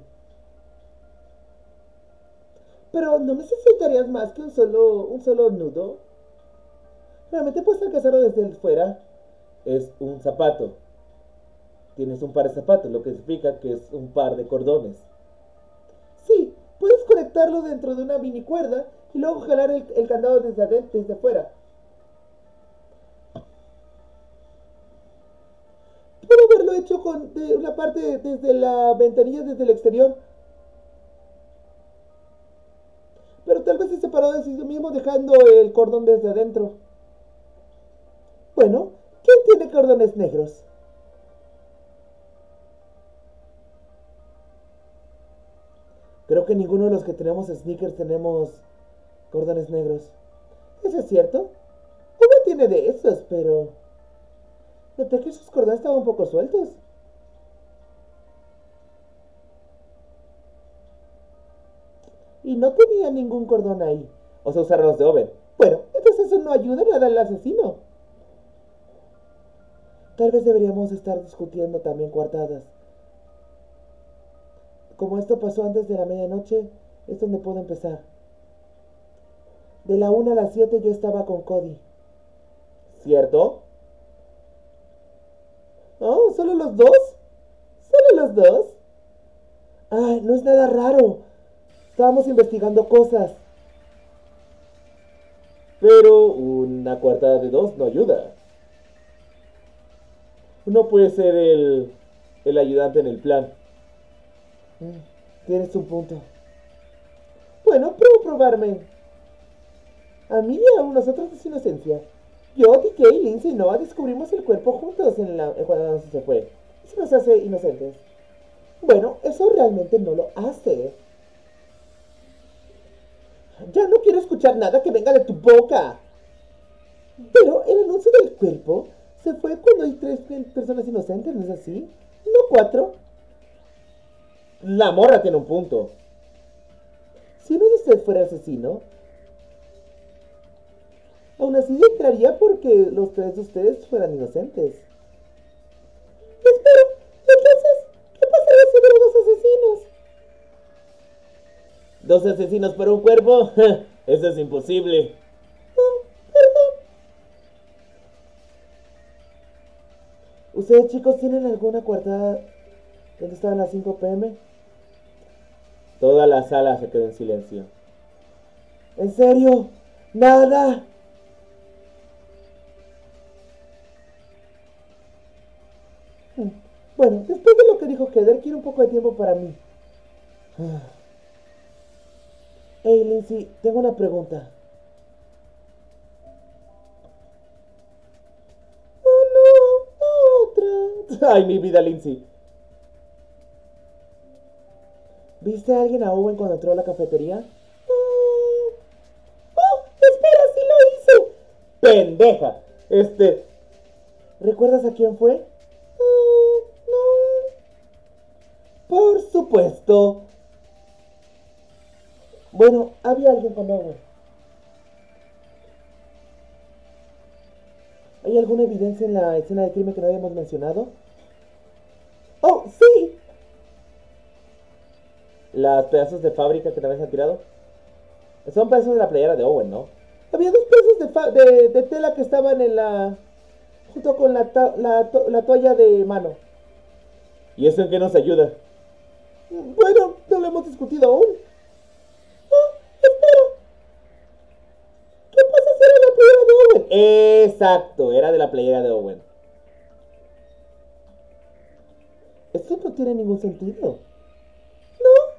Pero no necesitarías más que un solo nudo. Realmente puedes alcanzarlo desde fuera. Es un zapato. Tienes un par de zapatos, lo que significa que es un par de cordones. Sí, puedes conectarlo dentro de una mini cuerda y luego jalar el candado desde afuera. Puedo haberlo hecho de una parte desde la ventanilla desde el exterior. Pero tal vez se separó de sí mismo dejando el cordón desde adentro. Bueno, ¿quién tiene cordones negros? Creo que ninguno de los que tenemos sneakers tenemos cordones negros. ¿Eso es cierto? Uno tiene de esos, pero noté que sus cordones estaban un poco sueltos. Y no tenía ningún cordón ahí. O sea, usaron los de Owen. Bueno, entonces eso no ayuda nada al asesino. Tal vez deberíamos estar discutiendo también coartadas. Como esto pasó antes de la medianoche, es donde puedo empezar. De la 1 a las 7 yo estaba con Cody. ¿Cierto? Oh, ¿solo los dos? ¿Solo los dos? Ay, no es nada raro. Estábamos investigando cosas. Pero una coartada de dos no ayuda. Uno puede ser el ayudante en el plan. Tienes un punto. Bueno, pruebo probarme. A mí y a nosotros es inocencia. Yo, DK, Lindsay y Noah descubrimos el cuerpo juntos cuando se fue. Eso nos hace inocentes. Bueno, eso realmente no lo hace. Ya no quiero escuchar nada que venga de tu boca. Pero el anuncio del cuerpo se fue cuando hay 3 personas inocentes, ¿no es así? ¿No 4? La morra tiene un punto. Si uno de ustedes fuera asesino, aún así entraría porque los 3 de ustedes fueran inocentes. Espera, entonces, ¿qué pasaría si hubiera 2 asesinos? 2 asesinos por un cuerpo. Eso es imposible. Oh, perdón. ¿Ustedes chicos tienen alguna coartada donde estaban las 5 p.m.? Toda la sala se quedó en silencio. ¿En serio? ¿Nada? Bueno, después de lo que dijo Heather, quiero un poco de tiempo para mí. Hey, Lindsay, tengo una pregunta. Oh, no, otra. Ay, mi vida, Lindsay. ¿Viste a alguien a Owen cuando entró a la cafetería? Oh, espera, sí lo hice. Pendeja. ¿Recuerdas a quién fue? No. Por supuesto. Bueno, había alguien con Owen. ¿Hay alguna evidencia en la escena de crimen que no habíamos mencionado? ¡Oh, sí! ¿Las pedazos de fábrica que también se han tirado? Son pedazos de la playera de Owen, ¿no? Había 2 pedazos de tela que estaban en la... junto con la toalla de mano. ¿Y eso en qué nos ayuda? Bueno, no lo hemos discutido aún. Oh, espera. ¿Qué pasa si era la playera de Owen? Exacto, era de la playera de Owen. Esto no tiene ningún sentido. ¿No?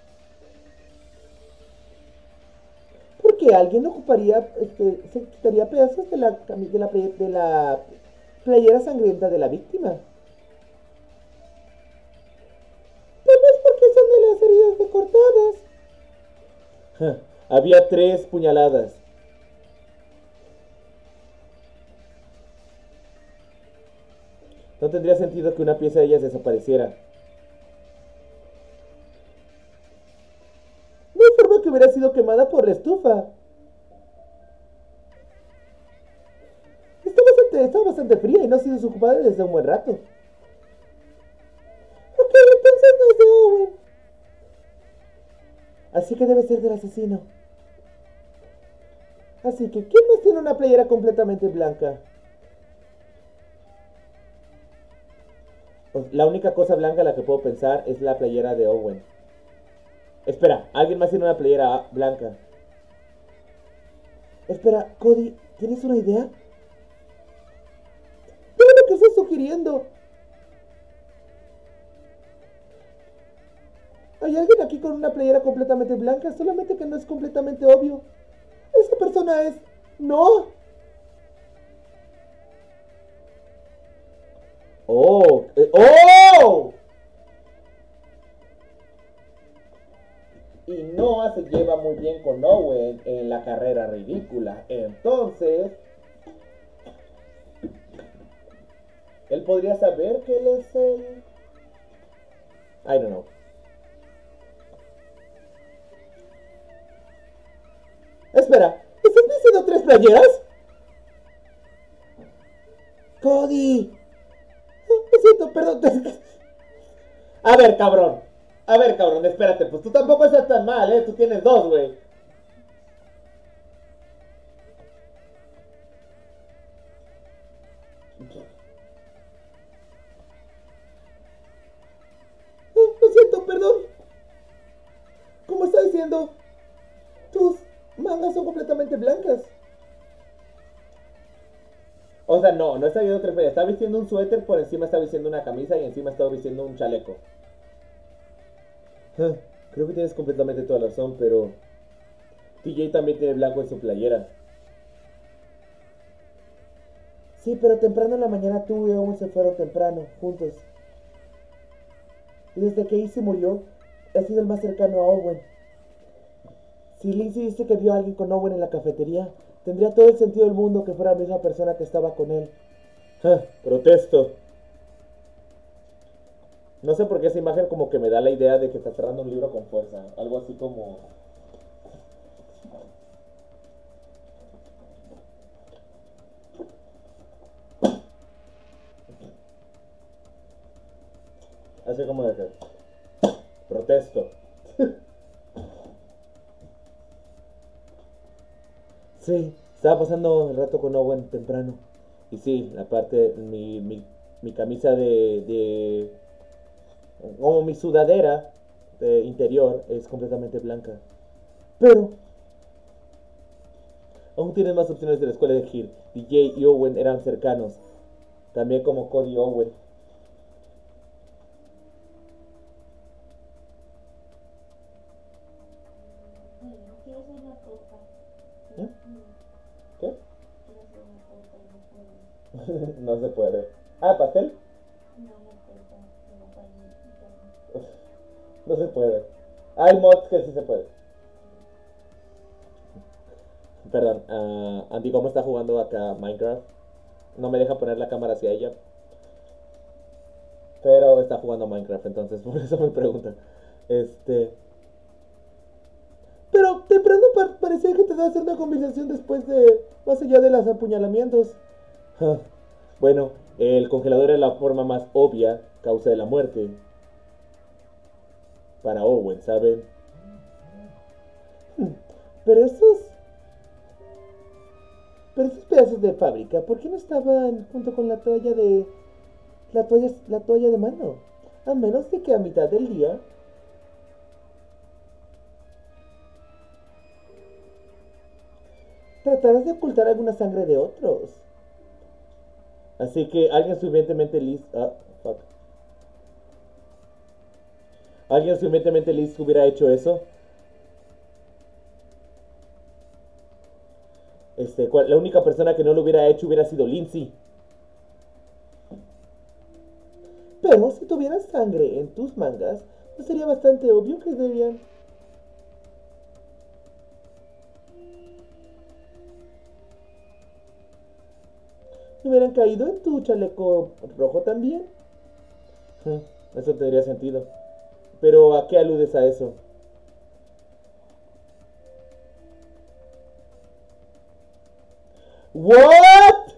Porque alguien ocuparía, se quitaría pedazos de la playera sangrienta de la víctima. Tal vez porque son de las heridas de cortadas. Había 3 puñaladas. No tendría sentido que una pieza de ellas desapareciera. No hay forma que hubiera sido quemada por la estufa. Está bastante fría y no ha sido desocupada desde un buen rato. Ok, entonces no es de Owen. Así que debe ser del asesino. Así que, ¿quién más tiene una playera completamente blanca? La única cosa blanca a la que puedo pensar es la playera de Owen. Espera, ¿alguien más tiene una playera blanca? Espera, Cody, ¿tienes una idea? Todo lo que estás sugiriendo. Hay alguien aquí con una playera completamente blanca, solamente que no es completamente obvio. Esa persona es... ¡No! ¡Oh! ¡Oh! Y Noah se lleva muy bien con Owen en la carrera ridícula. Entonces... él podría saber que él es el... I don't know. Espera, ¿estás diciendo 3 playeras? Cody. Lo siento, perdón. A ver, cabrón. Espérate. Pues tú tampoco estás tan mal, ¿eh? Tú tienes 2, güey. Lo siento, perdón. Como está diciendo, tus mangas son completamente blancas. O sea, no está viendo 3 playeras. Está vistiendo un suéter, por encima está vistiendo una camisa y encima está vistiendo un chaleco. Creo que tienes completamente toda la razón, pero TJ también tiene blanco en su playera. Sí, pero temprano en la mañana tú y Owen se fueron temprano, juntos. Y desde que Izzy murió, ha sido el más cercano a Owen. Si Lindsay dice que vio a alguien con Owen en la cafetería, tendría todo el sentido del mundo que fuera la misma persona que estaba con él. Protesto. No sé por qué esa imagen como que me da la idea de que está cerrando un libro con fuerza. Algo así como... así como de que... protesto. Sí, estaba pasando el rato con Owen temprano. Y sí, aparte, mi Mi camisa como mi sudadera de interior es completamente blanca. Pero aún tienes más opciones de la escuela de elegir. DJ y Owen eran cercanos, también como Cody y Owen. ¿Eh? ¿Qué? No se puede. Ah, ¿pastel? No se puede. Hay mods que sí se puede. Perdón, Andy, ¿cómo está jugando acá Minecraft? No me deja poner la cámara hacia ella. Pero está jugando Minecraft, entonces por eso me pregunta. Pero de pronto parecía que te va a hacer una conversación después de... Más allá de los apuñalamientos. Bueno, el congelador es la forma más obvia causa de la muerte. Para Owen, ¿saben? Pero esos... Pero esos pedazos de fábrica, ¿por qué no estaban junto con la toalla de... La toalla de mano? A menos de que a mitad del día... trataras de ocultar alguna sangre de otros. Así que alguien suficientemente listo... fuck. ¿Alguien suficientemente listo hubiera hecho eso? La única persona que no lo hubiera hecho hubiera sido Lindsay. Pero si tuvieras sangre en tus mangas, ¿no sería bastante obvio que deberían... ¿No hubieran caído en tu chaleco rojo también? Eso tendría sentido. Pero ¿a qué aludes a eso? ¿What?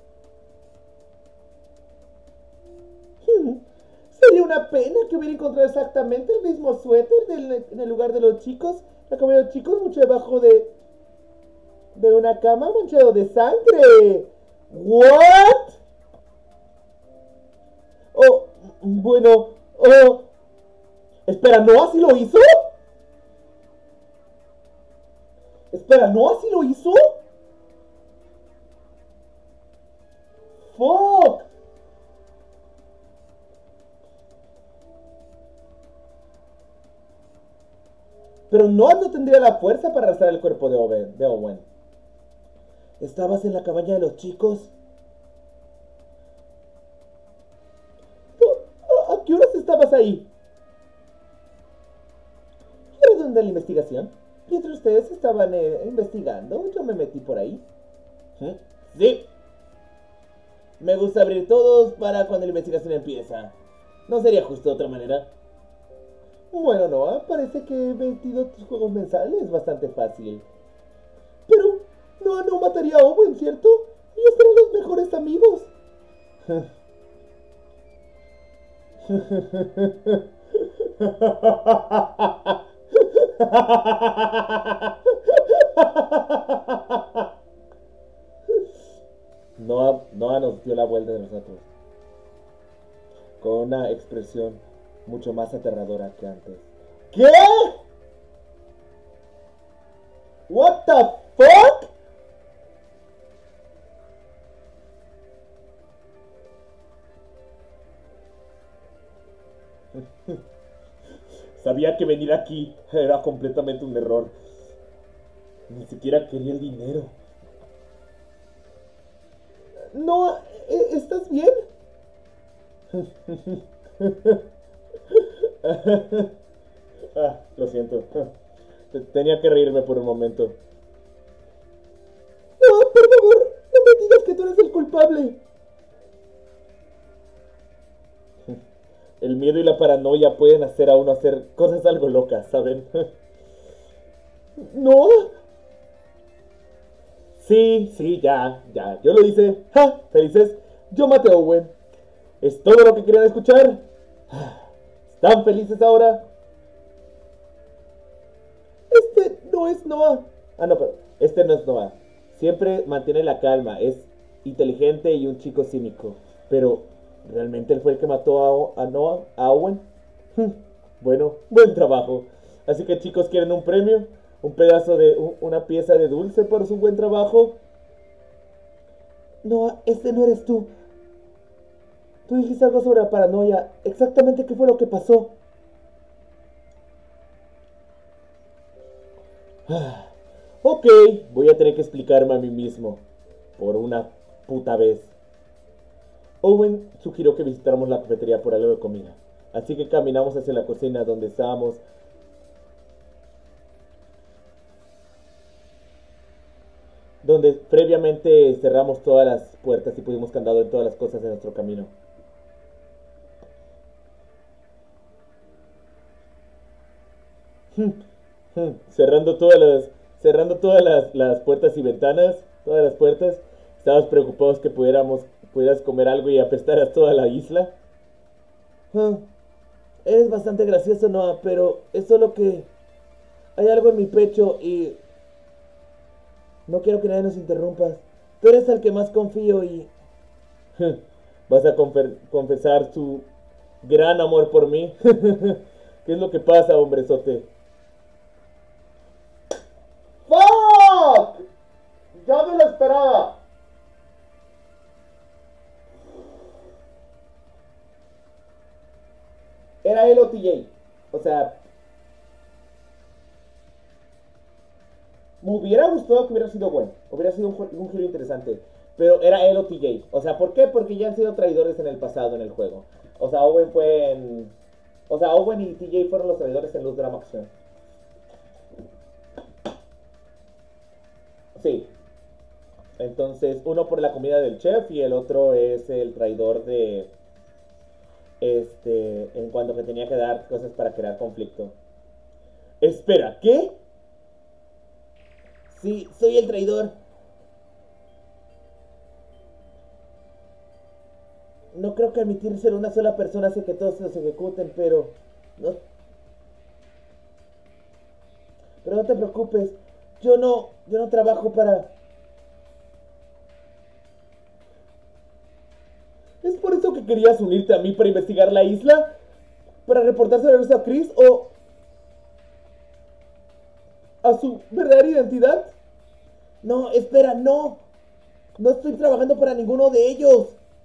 Sería una pena que hubiera encontrado exactamente el mismo suéter en el lugar de los chicos. La cama de los chicos mucho debajo de una cama manchado de sangre. ¿What? Oh, bueno. Oh. Espera, ¿no así lo hizo? Espera, ¿no así lo hizo? Fuck. Pero no tendría la fuerza para arrastrar el cuerpo de Owen. ¿Estabas en la cabaña de los chicos? ¿A qué horas estabas ahí? ¿Era donde la investigación? Mientras ustedes estaban investigando, yo me metí por ahí. Sí. Me gusta abrir todos para cuando la investigación empieza. ¿No sería justo de otra manera? Bueno, Noah, parece que he metido tus juegos mensajes es bastante fácil. Pero Noah no mataría a Owen, ¿cierto? Ellos serán los mejores amigos. Noah nos dio la vuelta de nosotros. Con una expresión mucho más aterradora que antes. ¿Qué? What the fuck? Sabía que venir aquí era completamente un error. Ni siquiera quería el dinero. No, ¿estás bien? Lo siento. Tenía que reírme por un momento. No, por favor, no me digas que tú eres el culpable. El miedo y la paranoia pueden hacer a uno hacer cosas algo locas, ¿saben? No. Sí, ya. Yo lo hice. ¡Ja! Felices. Yo maté a Owen. ¿Es todo lo que querían escuchar? ¿Están felices ahora? Este no es Noah. No, pero este no es Noah. Siempre mantiene la calma. Es inteligente y un chico cínico. Pero ¿Realmente él fue el que mató a Noah, a Owen? Bueno, buen trabajo. Así que chicos, ¿quieren un premio? ¿Un pedazo de... una pieza de dulce por su buen trabajo? Noah, este no eres tú. Tú dijiste algo sobre la paranoia. ¿Exactamente qué fue lo que pasó? Ok, voy a tener que explicarme a mí mismo. Por una puta vez. Owen sugirió que visitáramos la cafetería por algo de comida. Así que caminamos hacia la cocina donde estábamos. Donde previamente cerramos todas las puertas y pusimos candado en todas las cosas de nuestro camino. Cerrando todas las puertas y ventanas, todas las puertas. Estábamos preocupados que pudieras comer algo y apestaras toda la isla. Eres bastante gracioso, Noah, pero es solo que hay algo en mi pecho y no quiero que nadie nos interrumpa. Tú eres el que más confío y... ¿Vas a confesar tu gran amor por mí? ¿Qué es lo que pasa, hombrezote? ¡Fuck! Ya me lo esperaba. Era él o TJ. O sea, me hubiera gustado que hubiera sido bueno. Hubiera sido un giro interesante. Pero era él o TJ. O sea, ¿por qué? Porque ya han sido traidores en el pasado en el juego. O sea, Owen fue en... O sea, Owen y TJ fueron los traidores en Luz Drama Action. Sí. Entonces, uno por la comida del chef y el otro es el traidor de... en cuanto que tenía que dar cosas para crear conflicto. Espera, ¿qué? Sí, soy el traidor. No creo que admitir ser una sola persona hace que todos los ejecuten, pero... No... Pero no te preocupes. Yo no trabajo para... ¿Es por eso que querías unirte a mí para investigar la isla? ¿Para reportar sobre eso a Chris o... a su verdadera identidad? No, espera, no. No estoy trabajando para ninguno de ellos.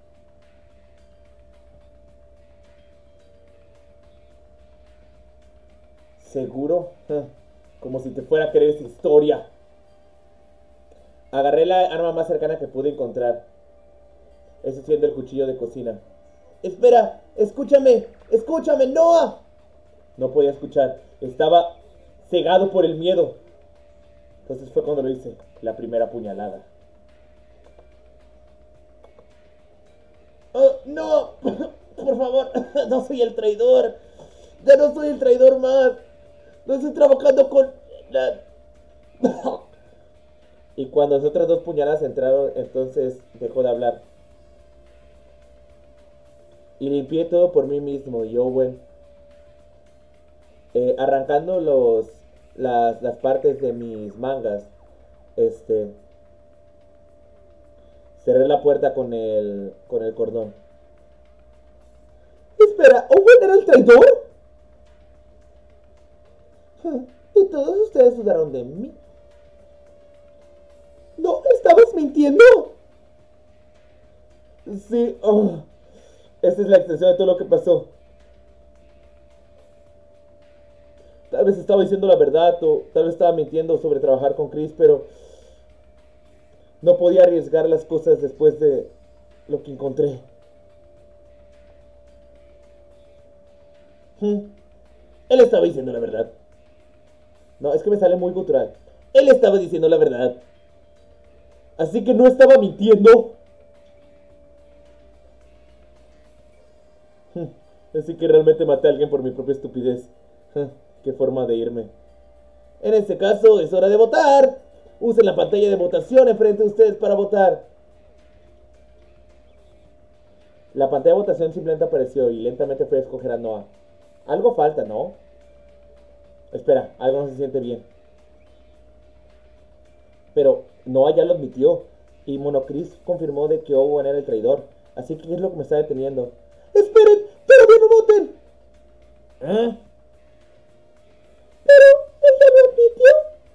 ¿Seguro? Como si te fuera a creer esa historia. Agarré la arma más cercana que pude encontrar. Eso siendo el cuchillo de cocina. Espera, escúchame, Noah. No podía escuchar, estaba cegado por el miedo. Entonces fue cuando lo hice, la primera puñalada. Oh, no, por favor, no soy el traidor. Ya no soy el traidor más. No estoy trabajando con... Y cuando las otras dos puñaladas entraron, entonces dejó de hablar. Y limpié todo por mí mismo. Y Owen, arrancando las partes de mis mangas, cerré la puerta con el cordón. Espera, ¿Owen era el traidor? Y todos ustedes dudaron de mí. No, estabas mintiendo. Sí, esta es la extensión de todo lo que pasó. Tal vez estaba diciendo la verdad o tal vez estaba mintiendo sobre trabajar con Chris, pero no podía arriesgar las cosas después de lo que encontré. Él estaba diciendo la verdad. No, es que me sale muy cultural. Él estaba diciendo la verdad. Así que no estaba mintiendo. Así que realmente maté a alguien por mi propia estupidez. Qué forma de irme. En este caso es hora de votar. Usen la pantalla de votación enfrente de ustedes para votar. La pantalla de votación simplemente apareció y lentamente fui a escoger a Noah. Algo falta, ¿no? Espera, algo no se siente bien. Pero Noah ya lo admitió. Y Monocris confirmó de que Owen era el traidor. Así que, ¿qué es lo que me está deteniendo? ¡Esperen! ¡Todavía no voten! ¿Eh? ¿Pero él ya lo admitió?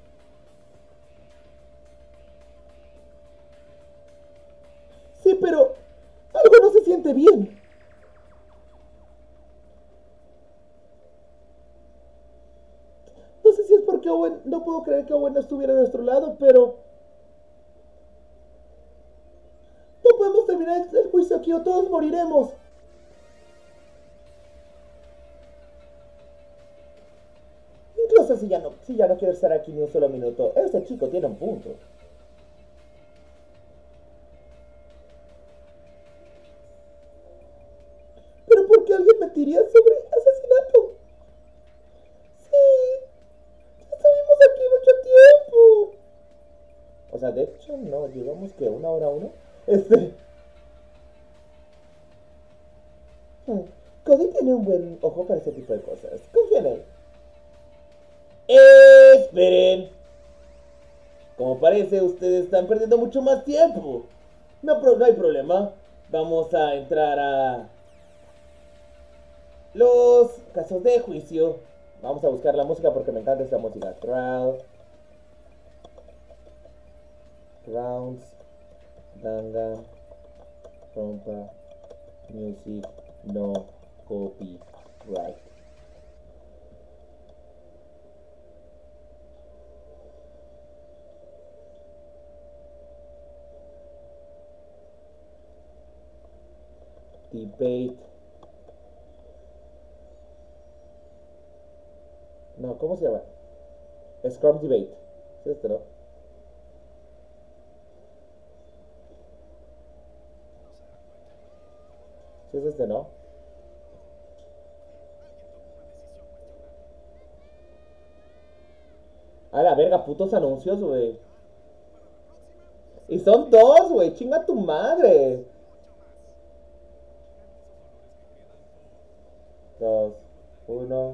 Sí, pero algo no se siente bien. No sé si es porque Owen... No puedo creer que Owen no estuviera a nuestro lado, pero... No podemos terminar el juicio aquí o todos moriremos. Incluso si ya no quiero estar aquí ni un solo minuto. Ese chico tiene un punto. ¿Pero por qué alguien mentiría sobre asesinato? Sí, ya estuvimos aquí mucho tiempo. O sea, de hecho, no, llevamos que 1 hora. Cody tiene un buen ojo para ese tipo de cosas. Confía en él. Esperen. Como parece, ustedes están perdiendo mucho más tiempo. No hay problema. Vamos a entrar a los casos de juicio. Vamos a buscar la música porque me encanta esta música. Rounds, Danga, Trompa, Music, no copyright. Debate. No, ¿cómo se llama? Scrum Debate. ¿Sí este, no? ¿Sí es este, no? A la verga, putos anuncios, güey. Y son dos, güey. Chinga tu madre. 2, 1.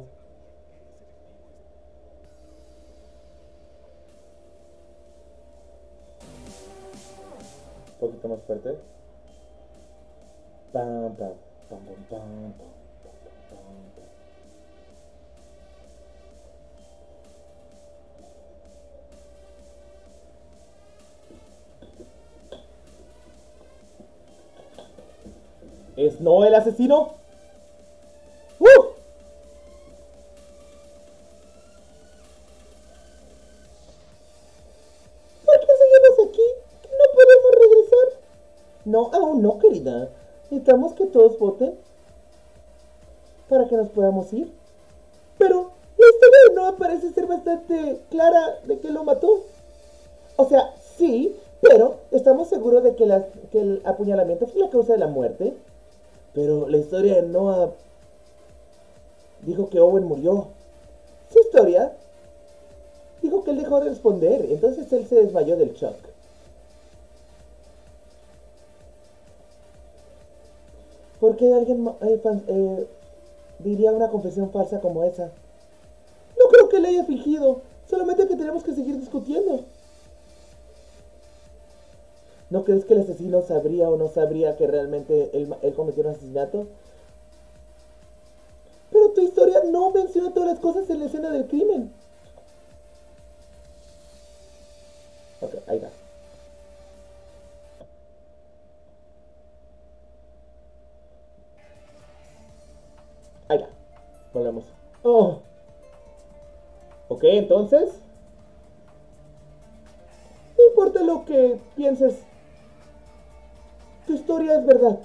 Un poquito más fuerte. Pam, pam, pam, pam, pam, pam, pam, pam. ¿Es no el asesino? ¿Por qué seguimos aquí? ¿Que no podemos regresar? No, aún no, querida. Necesitamos que todos voten para que nos podamos ir. Pero la historia de Noah parece ser bastante clara de que lo mató. O sea, sí, pero estamos seguros de que el apuñalamiento fue la causa de la muerte. Pero la historia de Noah dijo que Owen murió. Su historia dijo que él dejó de responder, entonces él se desmayó del shock. ¿Por qué alguien diría una confesión falsa como esa? No creo que le haya fingido, solamente que tenemos que seguir discutiendo. ¿No crees que el asesino sabría o no sabría que realmente él cometió un asesinato? Pero tu historia no menciona todas las cosas en la escena del crimen. Ok, ahí va. Ahí va. Volvemos. Oh. Ok, entonces. No importa lo que pienses. Tu historia es verdad.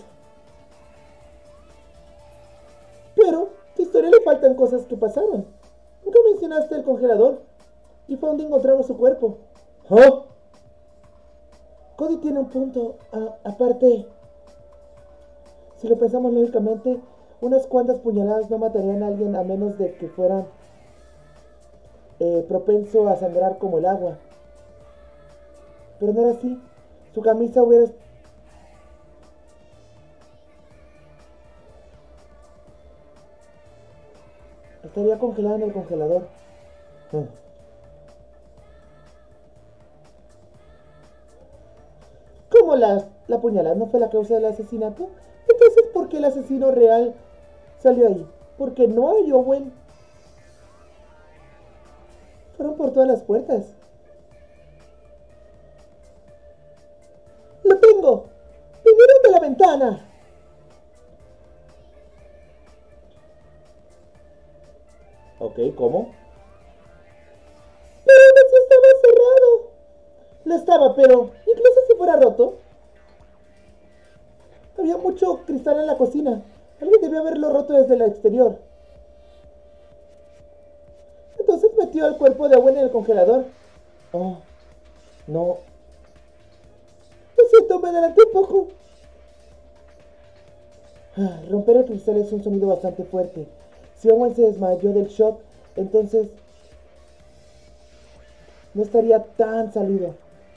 Pero tu historia le faltan cosas que pasaron. Nunca mencionaste el congelador. Y fue donde encontramos su cuerpo. ¿Oh? Cody tiene un punto. Aparte, si lo pensamos lógicamente, unas cuantas puñaladas no matarían a alguien a menos de que fuera propenso a sangrar como el agua. Pero no era así. Su camisa hubiera... estaría congelada en el congelador. ¿Cómo la puñalada no fue la causa del asesinato, entonces ¿por qué el asesino real salió ahí? Porque no hay Owen. Fueron por todas las puertas. ¡Lo tengo! ¡Vinieron de la ventana! Ok, ¿cómo? Pero si estaba cerrado. Lo estaba, pero incluso si fuera roto. Había mucho cristal en la cocina. Alguien debió haberlo roto desde el exterior. Entonces metió el cuerpo de Owen en el congelador. Oh, no. Lo siento, me adelanté un poco. Romper el cristal es un sonido bastante fuerte. Si Owen se desmayó del shock, entonces no estaría tan salido.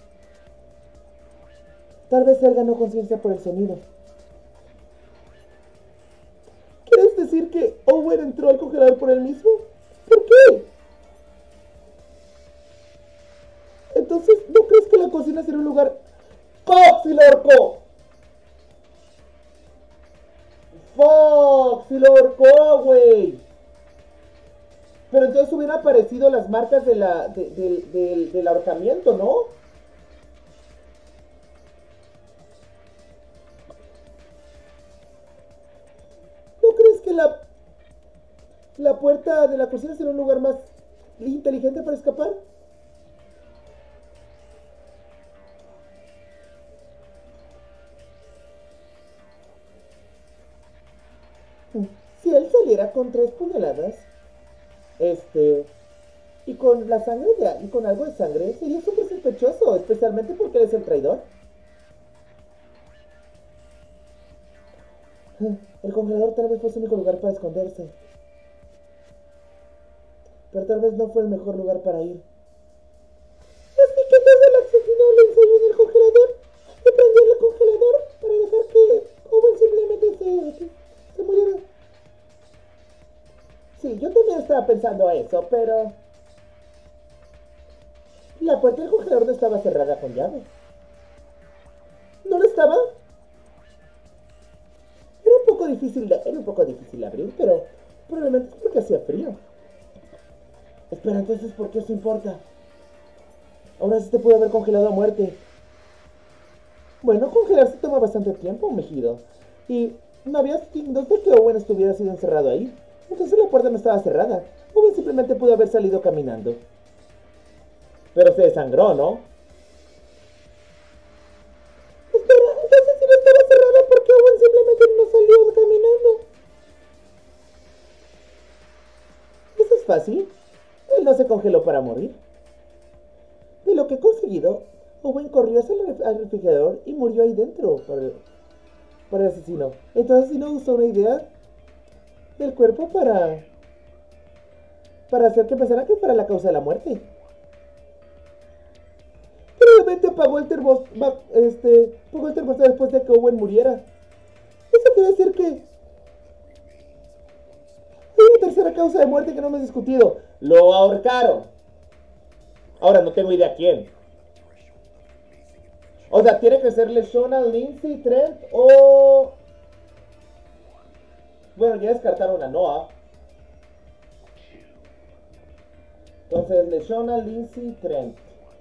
Tal vez él ganó conciencia por el sonido. ¿Quieres decir que Owen entró al congelador por él mismo? ¿Por qué? Entonces, ¿no crees que la cocina será un lugar... ¡Fox y lo ahorcó! ¡Fox y lo ahorcó, güey! Pero entonces hubieran aparecido las marcas del ahorcamiento, ¿no? ¿No crees que la puerta de la cocina será un lugar más inteligente para escapar? Si él saliera con 3 puñaladas, y con la sangre y con algo de sangre, sería súper sospechoso, especialmente porque él es el traidor. El congelador tal vez fue su único lugar para esconderse. Pero tal vez no fue el mejor lugar para ir. Así que entonces el asesino le encerró en el congelador y prendió el congelador para dejar que Owen simplemente se muriera. Sí, yo también estaba pensando eso, pero... La puerta del congelador no estaba cerrada con llave. ¿No lo estaba? Era un poco difícil de abrir, pero probablemente es porque hacía frío. Espera, entonces, ¿por qué eso importa? Ahora sí te pudo haber congelado a muerte. Bueno, congelarse toma bastante tiempo, Mejido. Y no había signos de que Owen estuviera sido encerrado ahí. Entonces la puerta no estaba cerrada. Owen simplemente pudo haber salido caminando. Pero se desangró, ¿no? Espera, entonces si no estaba cerrada, ¿por qué Owen simplemente no salió caminando? Eso es fácil. Él no se congeló para morir. De lo que he conseguido, Owen corrió hacia el refrigerador y murió ahí dentro por el asesino. Entonces si no usó una idea del cuerpo para hacer que pensara que fuera la causa de la muerte. Probablemente apagó el termostato después de que Owen muriera. Eso quiere decir que hay una tercera causa de muerte que no hemos discutido. Lo ahorcaron. Ahora no tengo idea quién. O sea, tiene que ser LeShawna, Lindsay, Trent o... Bueno, ya descartaron a Noah. Entonces, LeShawna, Lindsay, Trent.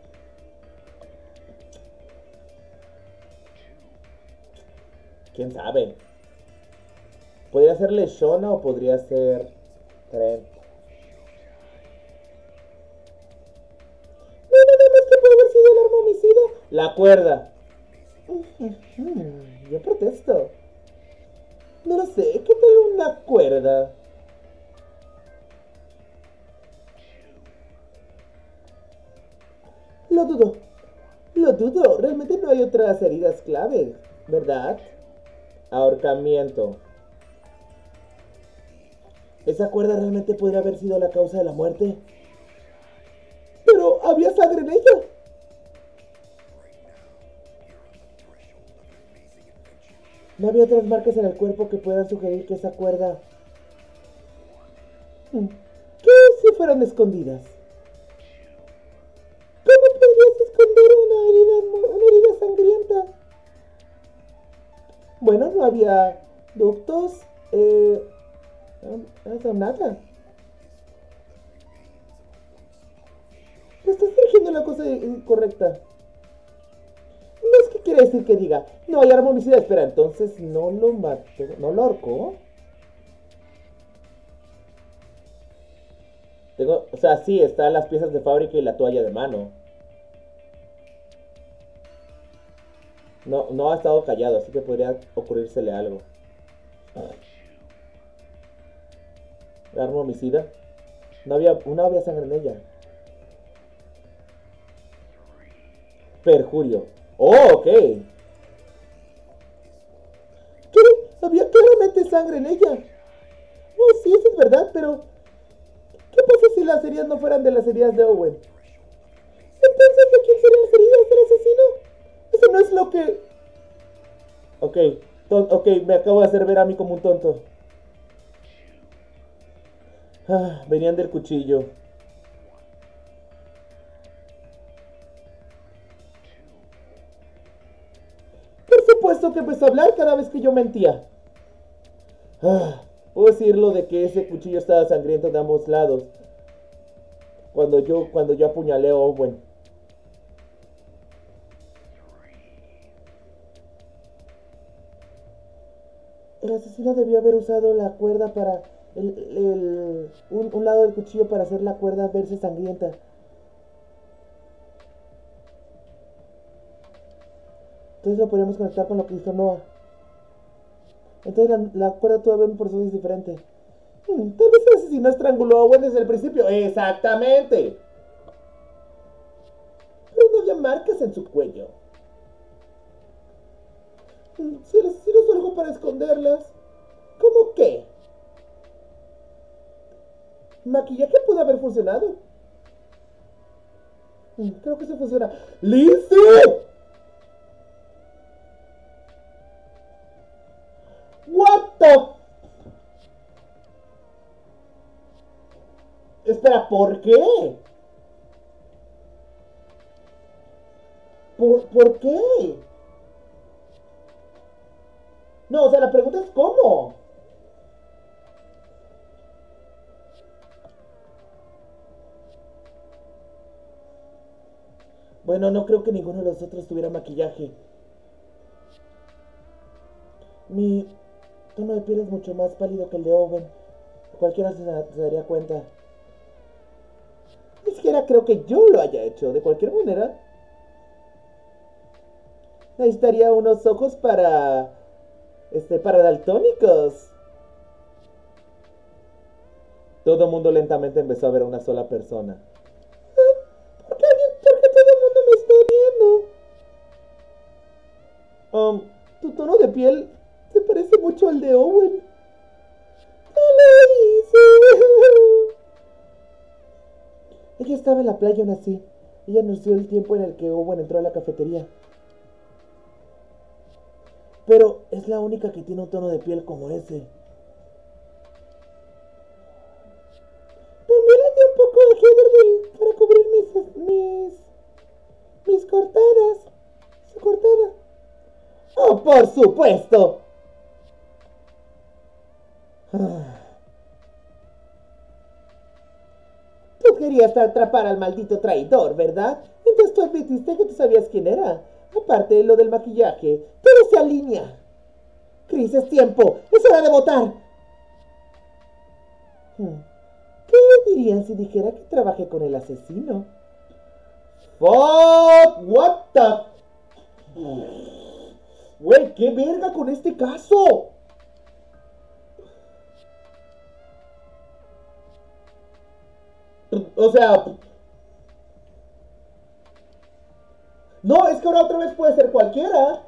¿Quién sabe? Podría ser LeShawna o podría ser Trent. No, nada más que puede haber sido el arma homicida. La cuerda. Yo protesto. No lo sé, ¿qué tal una cuerda? Lo dudo, realmente no hay otras heridas clave, ¿verdad? Ahorcamiento. ¿Esa cuerda realmente podría haber sido la causa de la muerte? Pero había sangre en ella. No había otras marcas en el cuerpo que puedan sugerir que esa cuerda... ¿Qué si fueron escondidas? ¿Cómo podrías esconder una herida sangrienta? bueno, no había ductos. No, nada. Te estás dirigiendo la cosa incorrecta. No es que quiere decir que diga, no hay arma homicida. Espera, entonces no lo mató, no lo ahorcó. O sea, sí, están las piezas de fábrica y la toalla de mano. No ha estado callado, así que podría ocurrírsele algo. Arma homicida. No había sangre en ella. Perjurio. Oh, ok. ¿Qué? Había claramente sangre en ella. Oh, sí, eso es verdad, pero ¿qué pasa si las heridas no fueran de las heridas de Owen? Entonces, ¿de quién serían las heridas del asesino? Eso no es lo que... Ok, me acabo de hacer ver a mí como un tonto. Venían del cuchillo. Por supuesto que empezó a hablar cada vez que yo mentía. Puedo decirlo de que ese cuchillo estaba sangriento de ambos lados. Cuando yo apuñalé a Owen. El asesino debió haber usado la cuerda para... un lado del cuchillo para hacer la cuerda verse sangrienta. Entonces lo podríamos conectar con lo que hizo Noah. Entonces la cuerda tuvo que haber un proceso diferente. Tal vez el asesino estranguló a Owen desde el principio. ¡Exactamente! Pero no había marcas en su cuello. Si el asesino usó algo para esconderlas. ¿Cómo qué? ¿Maquillaje pudo haber funcionado? Creo que sí funciona. ¡Lindsay! What the... Espera, ¿por qué? ¿Por qué? No, o sea, la pregunta es ¿cómo? Bueno, no creo que ninguno de los otros tuviera maquillaje. Mi tono de piel es mucho más pálido que el de Owen. Cualquiera se daría cuenta. Ni siquiera creo que yo lo haya hecho. De cualquier manera, necesitaría unos ojos para daltónicos. Todo el mundo lentamente empezó a ver a una sola persona. ¿Por qué todo el mundo me está viendo? Tu tono de piel se parece mucho al de Owen. ¡No lo hice! Ella estaba en la playa aún así. Ella anunció el tiempo en el que Owen entró a la cafetería. Pero es la única que tiene un tono de piel como ese. También le di un poco de heather para cubrir mis cortadas. Su cortada. ¡Oh, por supuesto! Tú querías atrapar al maldito traidor, ¿verdad? Entonces tú admitiste que tú sabías quién era. Aparte de lo del maquillaje, todo se alinea. Chris, es tiempo. Es hora de votar. ¿Qué dirían si dijera que trabajé con el asesino? Fuck, what the... Güey, qué verga con este caso. O sea... No, es que ahora otra vez puede ser cualquiera.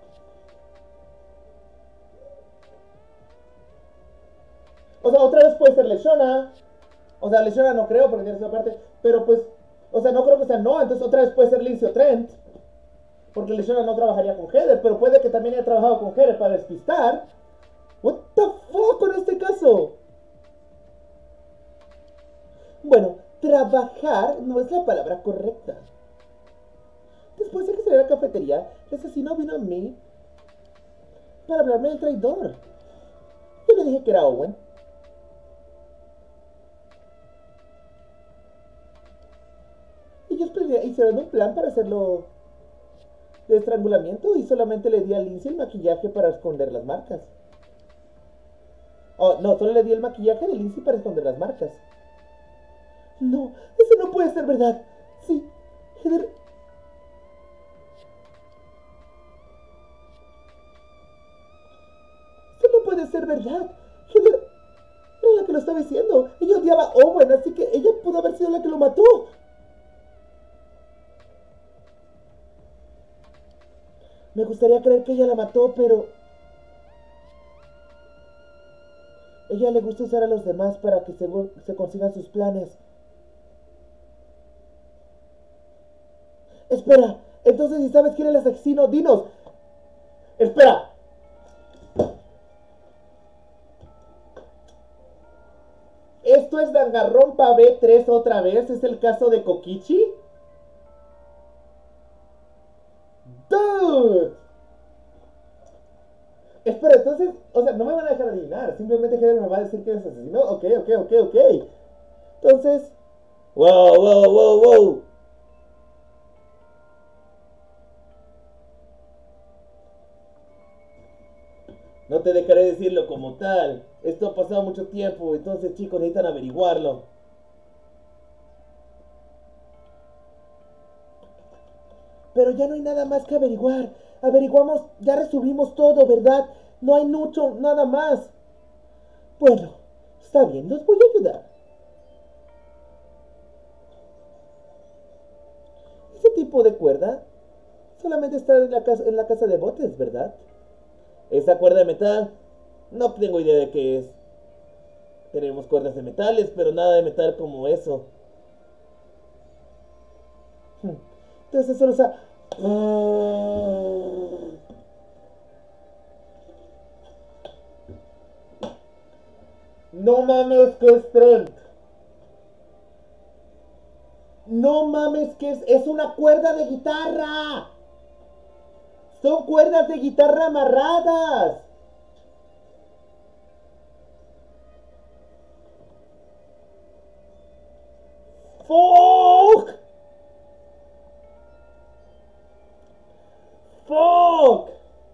O sea, otra vez puede ser Leshona. O sea, Leshona no creo, porque tiene esa parte. Pero pues, o sea, no creo que sea no. Entonces otra vez puede ser Lindsay o Trent. Porque Leshona no trabajaría con Heather. Pero puede que también haya trabajado con Heather para despistar. What the fuck con este caso. Bueno, trabajar no es la palabra correcta. Después de que saliera a la cafetería, el asesino vino a mí para hablarme del traidor. Yo le dije que era Owen. Ellos hicieron un plan para hacerlo de estrangulamiento y solamente le di a Lindsay el maquillaje para esconder las marcas. Oh, no, solo le di el maquillaje de Lindsay para esconder las marcas. No, eso no puede ser verdad. Sí, Heather... Eso no puede ser verdad. Heather era la que lo estaba diciendo. Ella odiaba a Owen, así que ella pudo haber sido la que lo mató. Me gustaría creer que ella la mató, pero... ella le gusta usar a los demás para que se consigan sus planes. Espera, entonces si sabes quién es el asesino, dinos. Espera. ¿Esto es Danganronpa B3 otra vez? ¿Es el caso de Kokichi? ¡Dude! Espera, entonces, o sea, no me van a dejar adivinar. Simplemente Heather me va a decir que es asesino. Ok. Entonces... Wow. No te dejaré decirlo como tal. Esto ha pasado mucho tiempo, entonces chicos necesitan averiguarlo. Pero ya no hay nada más que averiguar. Averiguamos, ya resolvimos todo, ¿verdad? No hay mucho, nada más. Bueno, está bien, los voy a ayudar. Ese tipo de cuerda solamente está en la casa de botes, ¿verdad? Esa cuerda de metal, no tengo idea de qué es. Tenemos cuerdas de metales, pero nada de metal como eso. Entonces solo está... No mames que es Trent. No mames que es una cuerda de guitarra. Son cuerdas de guitarra amarradas. ¡Fuck! ¡Fuck!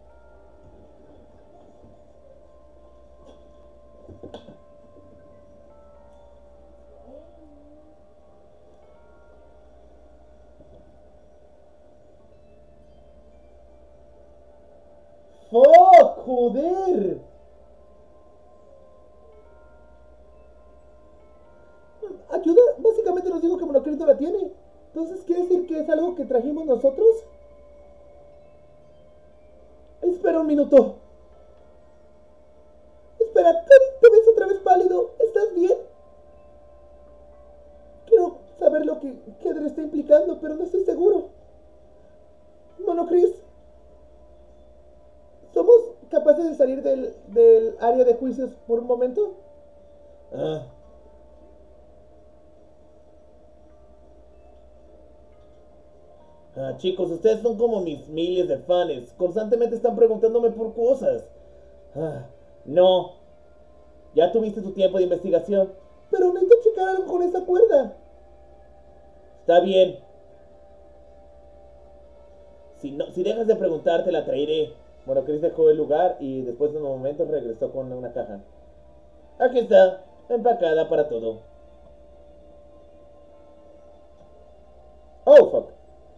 ¡Fuck! ¡Joder! Ayuda, básicamente nos dijo que Monocris no la tiene. Entonces, ¿quiere decir que es algo que trajimos nosotros? Espera un minuto. Espera, te ves otra vez pálido. ¿Estás bien? Quiero saber lo que Heather está implicando, pero no estoy seguro. Monocris, ¿somos capaces de salir del área de juicios por un momento? Chicos, ustedes son como mis miles de fans. Constantemente están preguntándome por cosas. No. Ya tuviste tu tiempo de investigación. Pero necesito checar algo con esa cuerda. Está bien. Si dejas de preguntar, te la traeré. Bueno, Chris dejó el lugar y después de unos momentos regresó con una caja. Aquí está, empacada para todo. Oh, fuck.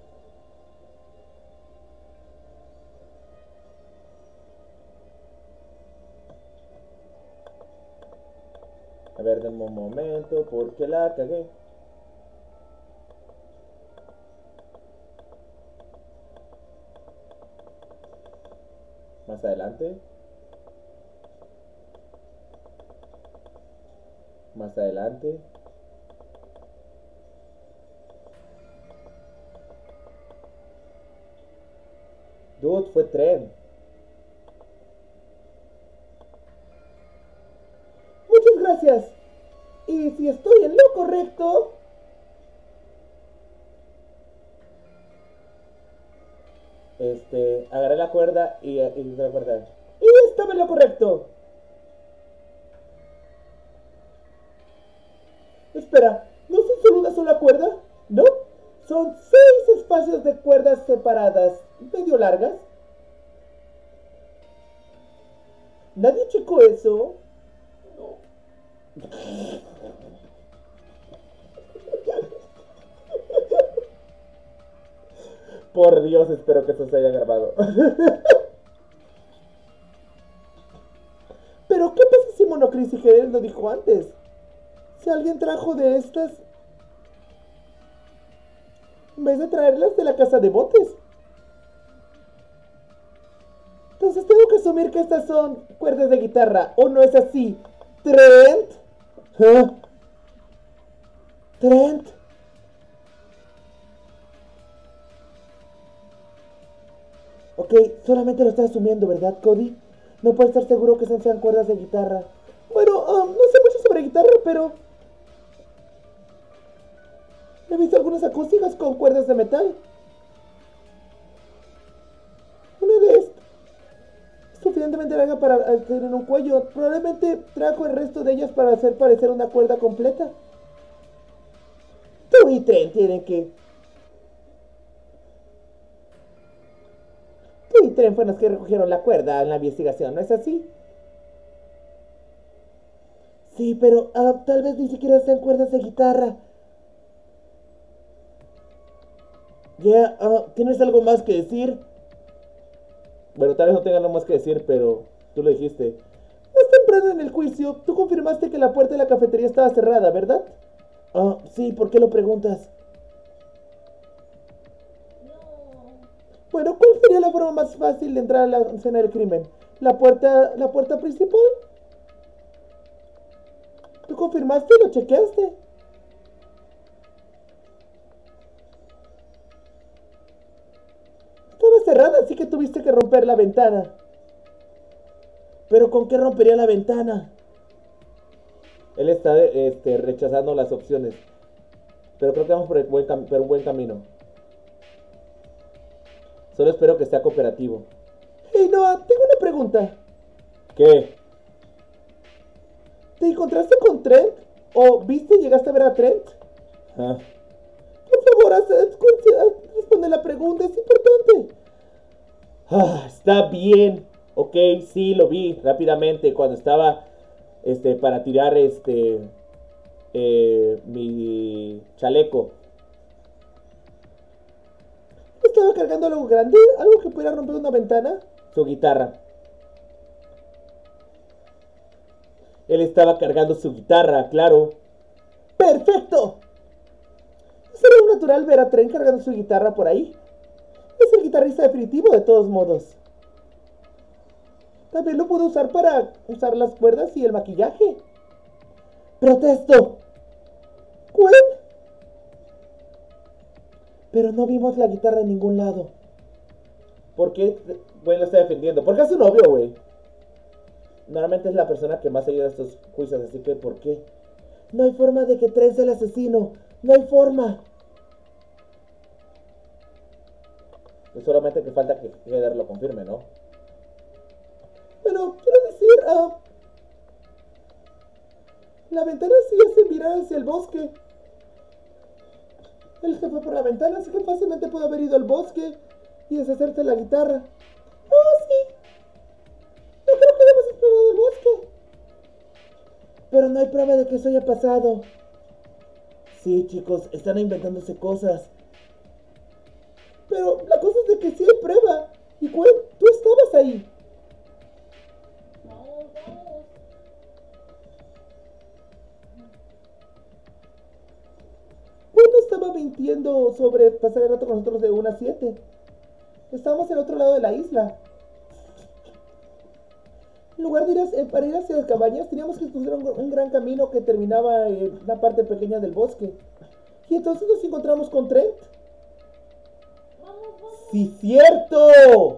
A ver, denme un momento porque la cagué. Más adelante. Más adelante. Dude, fue tren. Muchas gracias. Y si estoy en lo correcto... agarré la cuerda y la cuerda. Y estaba en lo correcto. Espera, ¿no son solo una sola cuerda? ¿No? Son 6 espacios de cuerdas separadas, medio largas. ¿Nadie checó eso? No. Por Dios, espero que eso se haya grabado. Pero, ¿qué pasa si Monocris y Jerez lo dijo antes? Si alguien trajo de estas, en vez de traerlas de la casa de botes. Entonces tengo que asumir que estas son cuerdas de guitarra, ¿o no es así? ¿Trent? ¿Ah? ¿Trent? Ok, solamente lo estás asumiendo, ¿verdad, Cody? No puedes estar seguro que sean cuerdas de guitarra. Bueno, no sé mucho sobre guitarra, pero he visto algunas acústicas con cuerdas de metal. Una de estas es suficientemente larga para tener un cuello. Probablemente trajo el resto de ellas para hacer parecer una cuerda completa. Tú y Trent tienen que... Tú y Trent fueron los que recogieron la cuerda en la investigación, ¿no es así? Sí, pero tal vez ni siquiera sean cuerdas de guitarra. Ya, ¿tienes algo más que decir? Bueno, tal vez no tenga nada más que decir, pero tú lo dijiste. Más temprano en el juicio, tú confirmaste que la puerta de la cafetería estaba cerrada, ¿verdad? Sí, ¿por qué lo preguntas? Bueno, ¿cuál sería la forma más fácil de entrar a la escena del crimen? ¿La puerta principal? ¿Tú confirmaste y lo chequeaste? Estaba cerrada, así que tuviste que romper la ventana. ¿Pero con qué rompería la ventana? Él está rechazando las opciones. Pero creo que vamos por un buen camino. Solo espero que sea cooperativo. Hey, Noah, tengo una pregunta. ¿Qué? ¿Te encontraste con Trent? ¿O llegaste a ver a Trent? Ah. Por favor, responde la pregunta, es importante. Está bien. Ok, sí, lo vi rápidamente cuando estaba para tirar mi chaleco. ¿Estaba cargando algo grande? ¿Algo que pudiera romper una ventana? Su guitarra. Él estaba cargando su guitarra, claro. ¡Perfecto! ¿Sería natural ver a Trent cargando su guitarra por ahí? Es el guitarrista definitivo de todos modos. También lo pudo usar para usar las cuerdas y el maquillaje. ¡Protesto! ¿Cuál? Pero no vimos la guitarra en ningún lado. ¿Por qué Gwen lo está defendiendo? Porque es su novio, güey. Normalmente es la persona que más ayuda a estos juicios, así que ¿por qué? No hay forma de que Trent sea el asesino. No hay forma. Pues solamente que falta que Heather lo confirme, ¿no? Pero quiero decir, la ventana sí se mira hacia el bosque. Él se fue por la ventana, así que fácilmente pudo haber ido al bosque y deshacerse la guitarra. ¡Oh, sí! Yo creo que hemos explorado el bosque. Pero no hay prueba de que eso haya pasado. Sí, chicos, están inventándose cosas. Pero la cosa es de que sí hay prueba. Y Gwen, tú estabas ahí. Gwen no estaba mintiendo sobre pasar el rato con nosotros de 1 a 7. Estábamos al otro lado de la isla. En lugar de para ir hacia las cabañas, teníamos que cruzar un gran camino que terminaba en una parte pequeña del bosque. Y entonces nos encontramos con Trent. ¡Sí, cierto!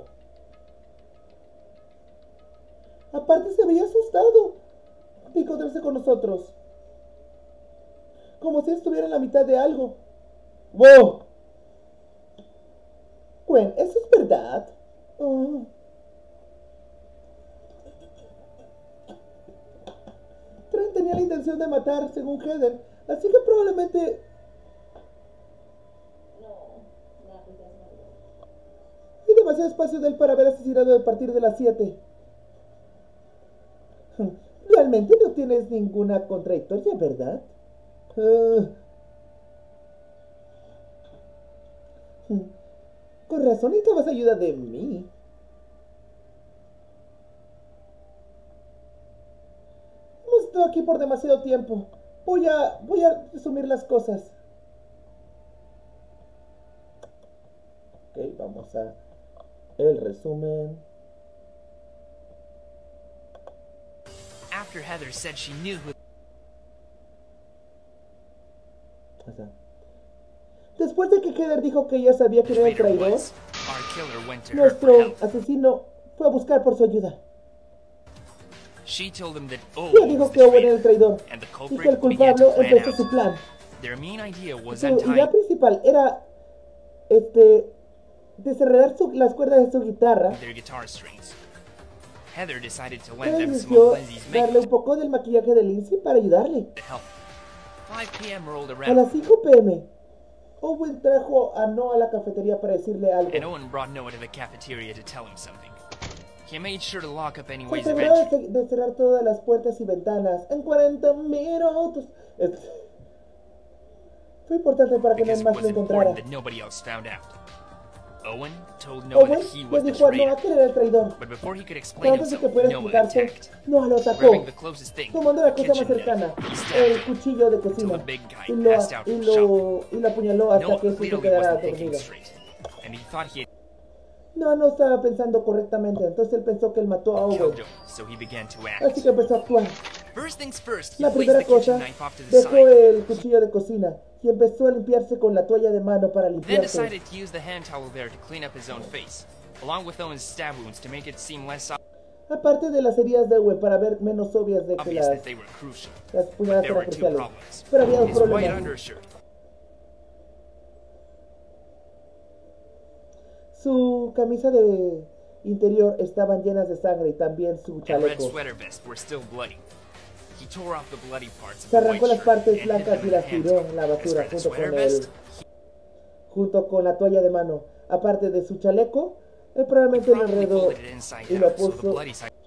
Aparte se veía asustado de encontrarse con nosotros. Como si estuviera en la mitad de algo. ¡Wow! Gwen, ¿eso es verdad? Oh. intención de matar, según Heather. Así que probablemente... Hay demasiado espacio de él para haber asesinado a partir de las 7. Realmente no tienes ninguna contradictoria, ¿verdad? Con razón necesitabas ayuda de mí. Hemos estado aquí por demasiado tiempo. Voy a resumir las cosas. Ok, vamos a el resumen. After Heather said she knew who Después de que Heather dijo que ella sabía the quién era el traitor traidor, was, our killer went to her for nuestro help. asesino fue a buscar por su ayuda. She told him that Ella Owen dijo was que the Owen era el traitor, traidor and the y que el culprit began to culpable plan empezó su out. plan. Their main idea was Su idea untying principal era desenredar las cuerdas de su guitarra. their guitar strings. Heather decided to lend Heather them some decidió of Lindsay's darle makeup un poco del maquillaje de Lindsay para ayudarle. to help. 5 p.m. rolled A around, las 5 p.m. Owen trajo a Noah a la cafetería para decirle and algo. Owen brought Noah to the cafeteria to tell him something. He made sure to lock up any Se ways of aseguró entry. de cerrar todas las puertas y ventanas en 40 minutos. Fue importante para que Because nadie it más was lo encontrara. important that nobody else found out. Owen told Noah Owen that he le was the dijo a Noah traitor, que era el traidor. but before he could Pero explain antes de que himself, pudiera Noah explicarse, attacked. Noah lo atacó. Grabbing the closest thing, Tomando la the cosa más kitchen cercana, knife, he stabbed el him cuchillo de until cocina, the big guy y lo passed out in shock. apuñaló hasta Noah que su clearly quedara wasn't thinking dormido. straight, and he thought he had No estaba pensando correctamente, entonces él pensó que él mató a Owen. killed Owen, so he began to Así act. que empezó a actuar. First things first, he La placed primera the kitchen cosa, knife off to the dejó side, el cuchillo de cocina y empezó a limpiarse con la toalla de mano para then limpiarse. decided to use the hand towel there to clean up his own face, along with Owen's stab wounds to make it seem less Aparte de las heridas de Owen para ver menos obvias de que obvious las that they were crucial. puñaladas There eran were two cruciales. problems. Pero había dos His white problemas. undershirt Su camisa de interior estaban llenas de sangre y también su and red chaleco. sweater vest were still bloody. He tore off the bloody parts of Se the arrancó white las shirt partes and hid blancas them y in the las hand tiró towel. en la As basura for the sweater vest, junto con la toalla de mano. Aparte de su chaleco, él probablemente lo probably enredó folded it inside y lo out, so the puso bloody side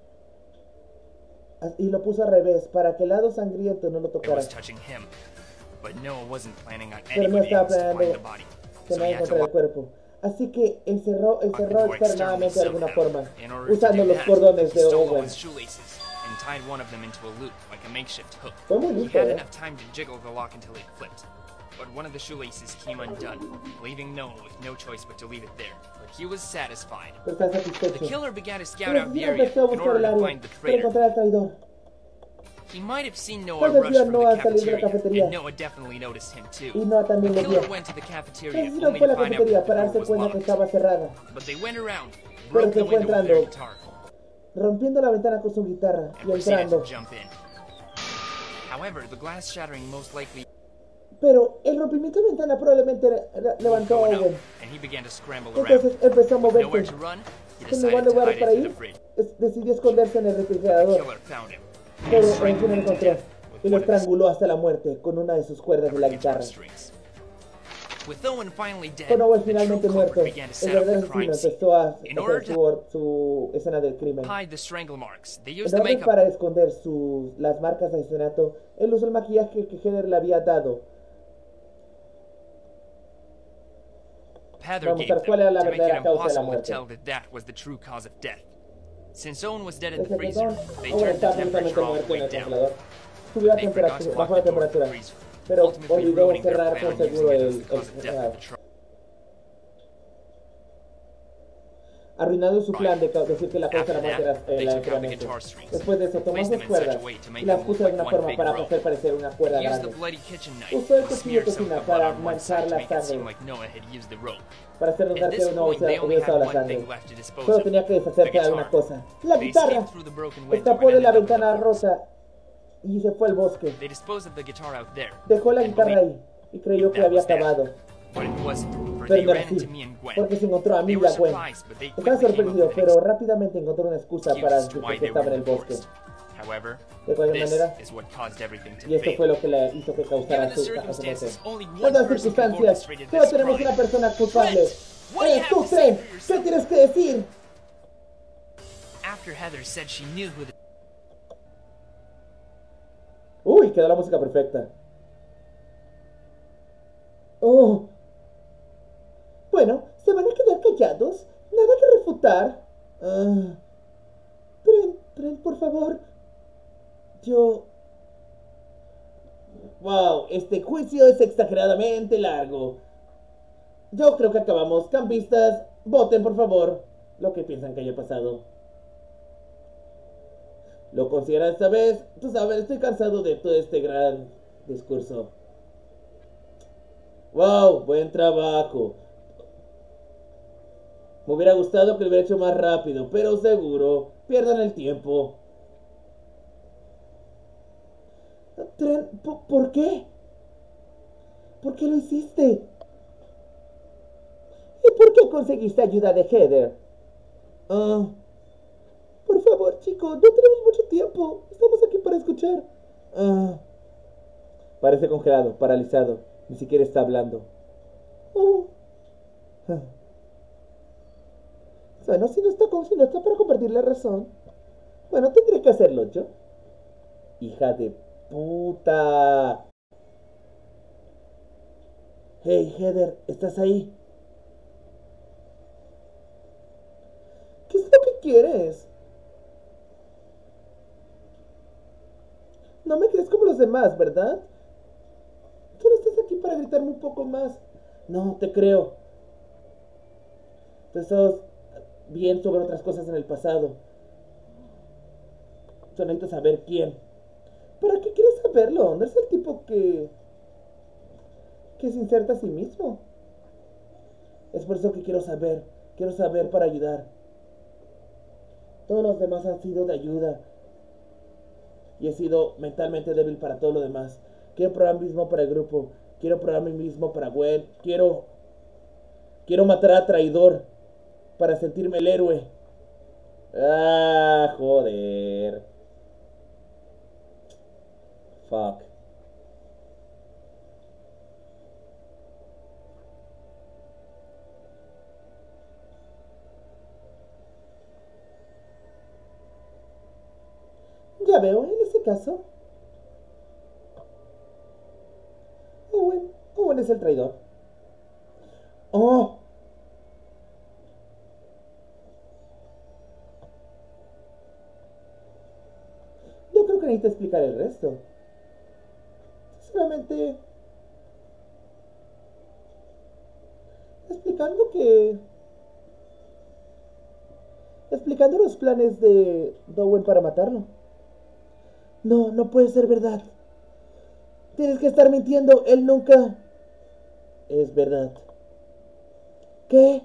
al revés para que el lado sangriento no lo tocara. was touching him. But Noah wasn't planning on Pero no anybody estaba else to find planeando the body, que so he nadie had to encontrara el lock cuerpo. Así que encerró the door externamente de alguna forma, In order to usando do los that, cordones he de stole Owen. Owen's shoelaces and tied one of them into a loop like a makeshift hook. Fue muy He listo, had ¿eh? enough time to jiggle the lock until it flipped, but one of the shoelaces came undone, leaving Noah with no choice but to leave it there. But he was satisfied. Pero está The satisfecho. killer began to scout El out the asesino area empezó a in buscar order el to área find the para traitor. encontrar al traidor. He might have seen Noah Tal vez rush vio a from the Noah salir de la cafeteria, cafetería. and Noah definitely noticed him Y too. Noah también The lo vio. killer went to the El cafeteria asesino only fue a to la find out cafetería that para the darse door was cuenta que locked. estaba cerrada, But they went around, Pero broke se the fue window with their entrando. guitar, rompiendo la ventana con su guitarra and y proceeded entrando. to jump in. However, the glass shattering most likely Pero el rompimiento de ventana probablemente levantó a going Owen. up, and he began to scramble Entonces around. empezó a Nowhere moverse. to run, he Sin lugar decided to lugar hide para into the ir, fridge. decidió esconderse en el The refrigerador. killer found him. Pero en strangled fin lo him to encontró death with y lo one of his estranguló hasta la muerte con una de sus cuerdas de la guitar guitarra. strings. With Owen finally dead, Con Owen the true finalmente muerto, culprit began to el set up verdadero the asesino crime scene. empezó a In order hacer to su escena del crimen. hide the strangle marks, they En used the orden makeup para esconder las marcas de asesinato, él usó el maquillaje que Heather le había dado. Heather Vamos a gave ver cuál era them la to make it verdadera causa de la impossible to muerte. tell that that was the true cause of death. Since Owen was dead in the Desde freezer, entonces, they Owen turned the está absolutamente temperature all the muerto en way el down. congelador. Subió la They forgot to temperatura, lock bajó la the door of the temperatura, freezer, pero ultimately olvidó ruining their cerrar plan con on using seguro it el as the cause of death of the trial. arruinando su plan de decir que la causa de la muerte era After that, they el took out the enfriamiento. guitar strings, Después de eso, tomó placed sus them in cuerdas such a way to make y las them puso de look una like one forma big para rope. hacer parecer una cuerda He used the grande. bloody kitchen knife Usó el and cuchillo smeared some cocina of the blood para on one side manchar to la make it seem sangre, like Noah had used the rope. para hacer At notar this que no point, they only había usado had la one sangre. thing left to dispose Solo of. tenía que The deshacerse de alguna guitar. cosa. La They guitarra escaped through the broken window escapó and de la ended up in ventana the forest. rota y se fue al bosque. They disposed of the guitar out there. Dejó la and guitarra believed ahí y creyó que that había was that. acabado. But it wasn't, for Pero they no era ran into así, me and Gwen. porque se encontró a mí They y were a Gwen. surprised, but they Estaba quickly came up sorprendido, with an pero rápidamente encontró una excusa para excuse as to decir why que they estaba were en in el the bosque. forest. However, De cualquier this manera, is what caused everything to y esto fue fail. lo que le hizo que causara Given the su muerte. circumstances, only En one las person could have circunstancias, orchestrated solo this tenemos crime. una persona culpable. Trent, what do you Eres have tú, to say Trent. for ¿Qué yourself? tienes que decir? After Heather said she knew who the Uy, quedó la música perfecta. Oh. Bueno, ¿se van a quedar callados? Nada que refutar. Trent, por favor. Wow, este juicio es exageradamente largo. Yo creo que acabamos. Campistas, voten por favor lo que piensan que haya pasado. ¿Lo consideran esta vez? Tú sabes, estoy cansado de todo este gran discurso. Wow, buen trabajo. Me hubiera gustado que lo hubiera hecho más rápido, pero seguro pierdan el tiempo. Trent, ¿por qué? ¿Por qué lo hiciste? ¿Y por qué conseguiste ayuda de Heather? Por favor, chicos, no tenemos mucho tiempo. Estamos aquí para escuchar. Parece congelado, paralizado. Ni siquiera está hablando. Bueno, si no está para compartir la razón. Bueno, tendré que hacerlo yo. Hija de puta. Hey, Heather, ¿estás ahí? ¿Qué es lo que quieres? No me crees como los demás, ¿verdad? Tú no estás aquí para gritarme un poco más. No, te creo. Tú estás bien sobre otras cosas en el pasado. Yo necesito saber quién. ¿Para qué quieres saberlo? No es el tipo que se inserta a sí mismo. Es por eso que quiero saber. Quiero saber para ayudar. Todos los demás han sido de ayuda. Y he sido mentalmente débil para todo lo demás. Quiero probar mí mismo para el grupo. Quiero probar mí mismo para Gwen. Quiero matar a Traidor para sentirme el héroe. Joder. Fuck. Ya veo, en ese caso Owen es el traidor. ¡Oh! Yo creo que necesito explicar el resto. Solamente explicando los planes de Owen para matarlo. No, no puede ser verdad. Tienes que estar mintiendo. Él nunca... Es verdad. ¿Qué?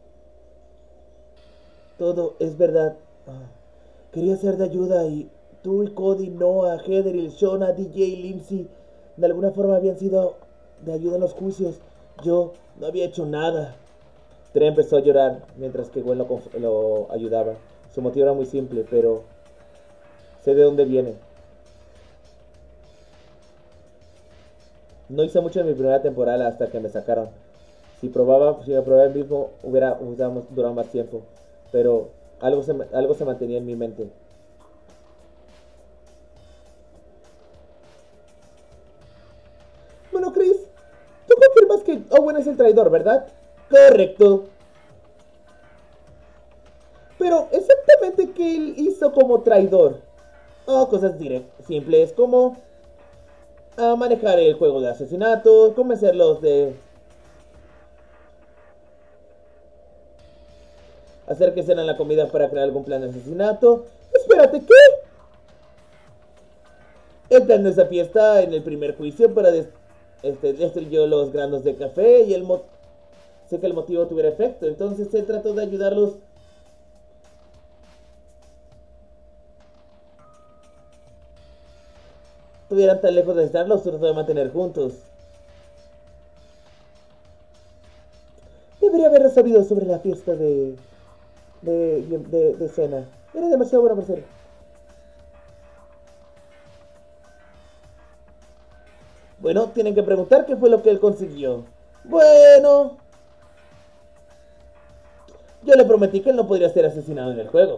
Todo es verdad. Quería ser de ayuda y tú y Cody, Noah, Heather y Shona, DJ y Lindsay de alguna forma habían sido de ayuda en los juicios. Yo no había hecho nada. Trey empezó a llorar mientras que Gwen lo ayudaba. Su motivo era muy simple, pero sé de dónde viene. No hice mucho en mi primera temporada hasta que me sacaron. Si me probaba el mismo, hubiera durado más tiempo. Pero algo se mantenía en mi mente. Bueno, Chris, tú confirmas que Owen es el traidor, ¿verdad? Correcto. Pero exactamente qué él hizo como traidor. Cosas simples como manejar el juego de asesinato, convencerlos de hacer que cenan la comida para crear algún plan de asesinato. Espérate, ¿qué? El plan de esa fiesta en el primer juicio para destruyó los granos de café y sé que el motivo tuviera efecto. Entonces se trató de ayudarlos. Estuvieran tan lejos de estar, los trató de mantener juntos. Debería haber sabido sobre la fiesta de cena. Era demasiado bueno por ser. Bueno, tienen que preguntar qué fue lo que él consiguió. Bueno, yo le prometí que él no podría ser asesinado en el juego.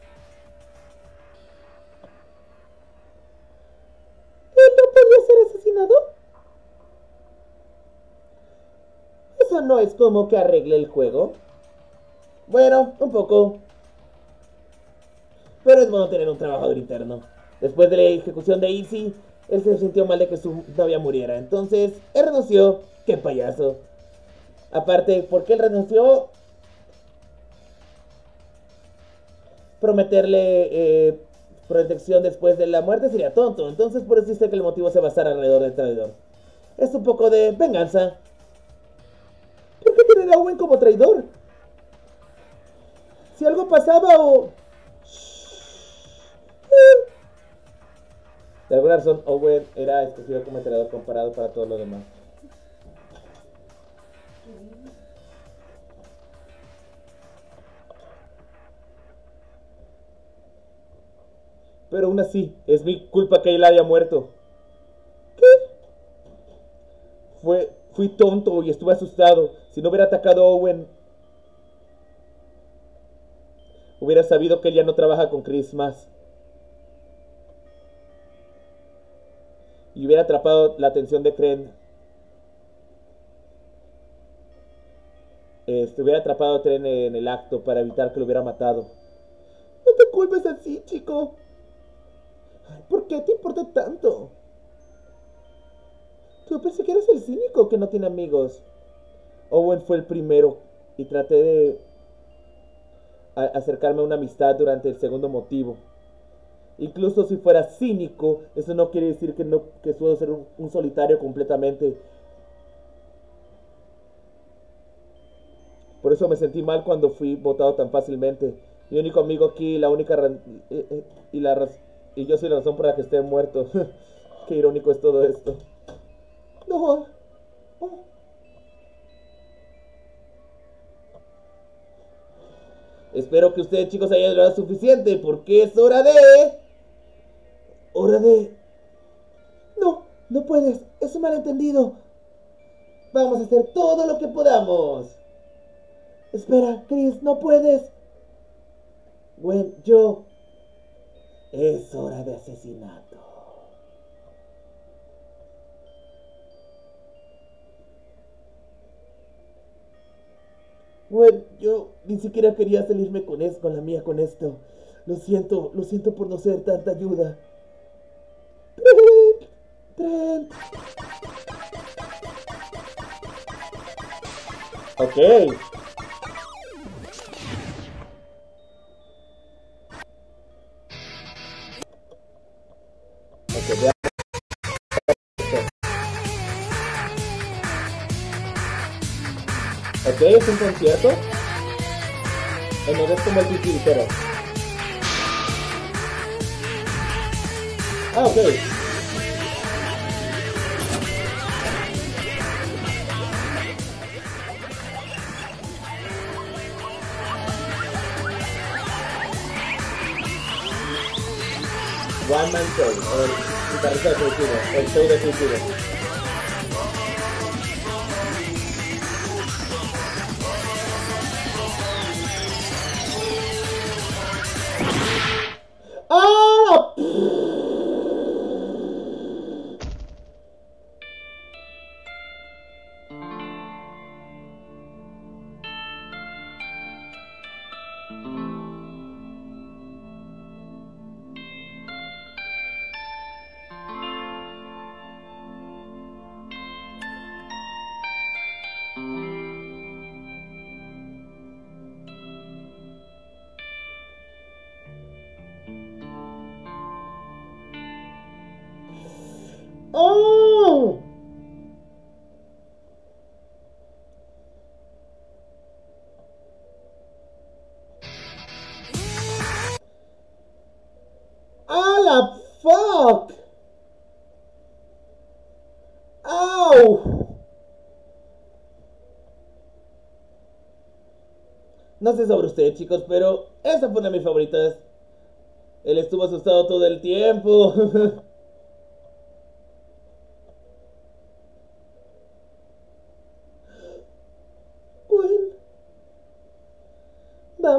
¿Él no podría ser asesinado? ¿Eso no es como que arregle el juego? Bueno, un poco. Pero es bueno tener un trabajador interno. Después de la ejecución de Easy, él se sintió mal de que su novia muriera. Entonces, él renunció. ¡Qué payaso! Aparte, ¿por qué él renunció? Prometerle protección después de la muerte sería tonto. Entonces, por eso dice que el motivo se basara alrededor del traidor. Es un poco de venganza. ¿Por qué tener a Owen como traidor? Si algo pasaba o... De alguna razón, Owen era escogido como entrenador comparado para todo lo demás. Pero aún así, es mi culpa que él haya muerto. ¿Qué? Fui tonto y estuve asustado. Si no hubiera atacado a Owen, hubiera sabido que él ya no trabaja con Chris más. Y hubiera atrapado la atención de Kren. Hubiera atrapado a Kren en el acto para evitar que lo hubiera matado. No te culpes así, chico. ¿Por qué te importa tanto? Yo pensé que eres el cínico que no tiene amigos. Owen fue el primero y traté de acercarme a una amistad durante el segundo motivo. Incluso si fuera cínico, eso no quiere decir que puedo ser un solitario completamente. Por eso me sentí mal cuando fui votado tan fácilmente. Mi único amigo aquí, la única y yo soy la razón por la que esté muerto. Qué irónico es todo esto. No. Oh. Espero que ustedes, chicos, hayan logrado suficiente, porque es hora de... No, no puedes, es un malentendido. Vamos a hacer todo lo que podamos. Espera, Chris, no puedes. Gwen, yo... Es hora de asesinato. Gwen, yo ni siquiera quería salirme con esto. Lo siento por no ser tanta ayuda. Trent. Ok. Ok, es un concierto. No es como el titiritero. Ah, ok. One Man Show, el guitarrista definitivo, el show definitivo. ¡Ah! ¡Oh! ¡Ah, la fuck! ¡Au! No sé sobre ustedes, chicos, pero esa fue una de mis favoritas. Él estuvo asustado todo el tiempo.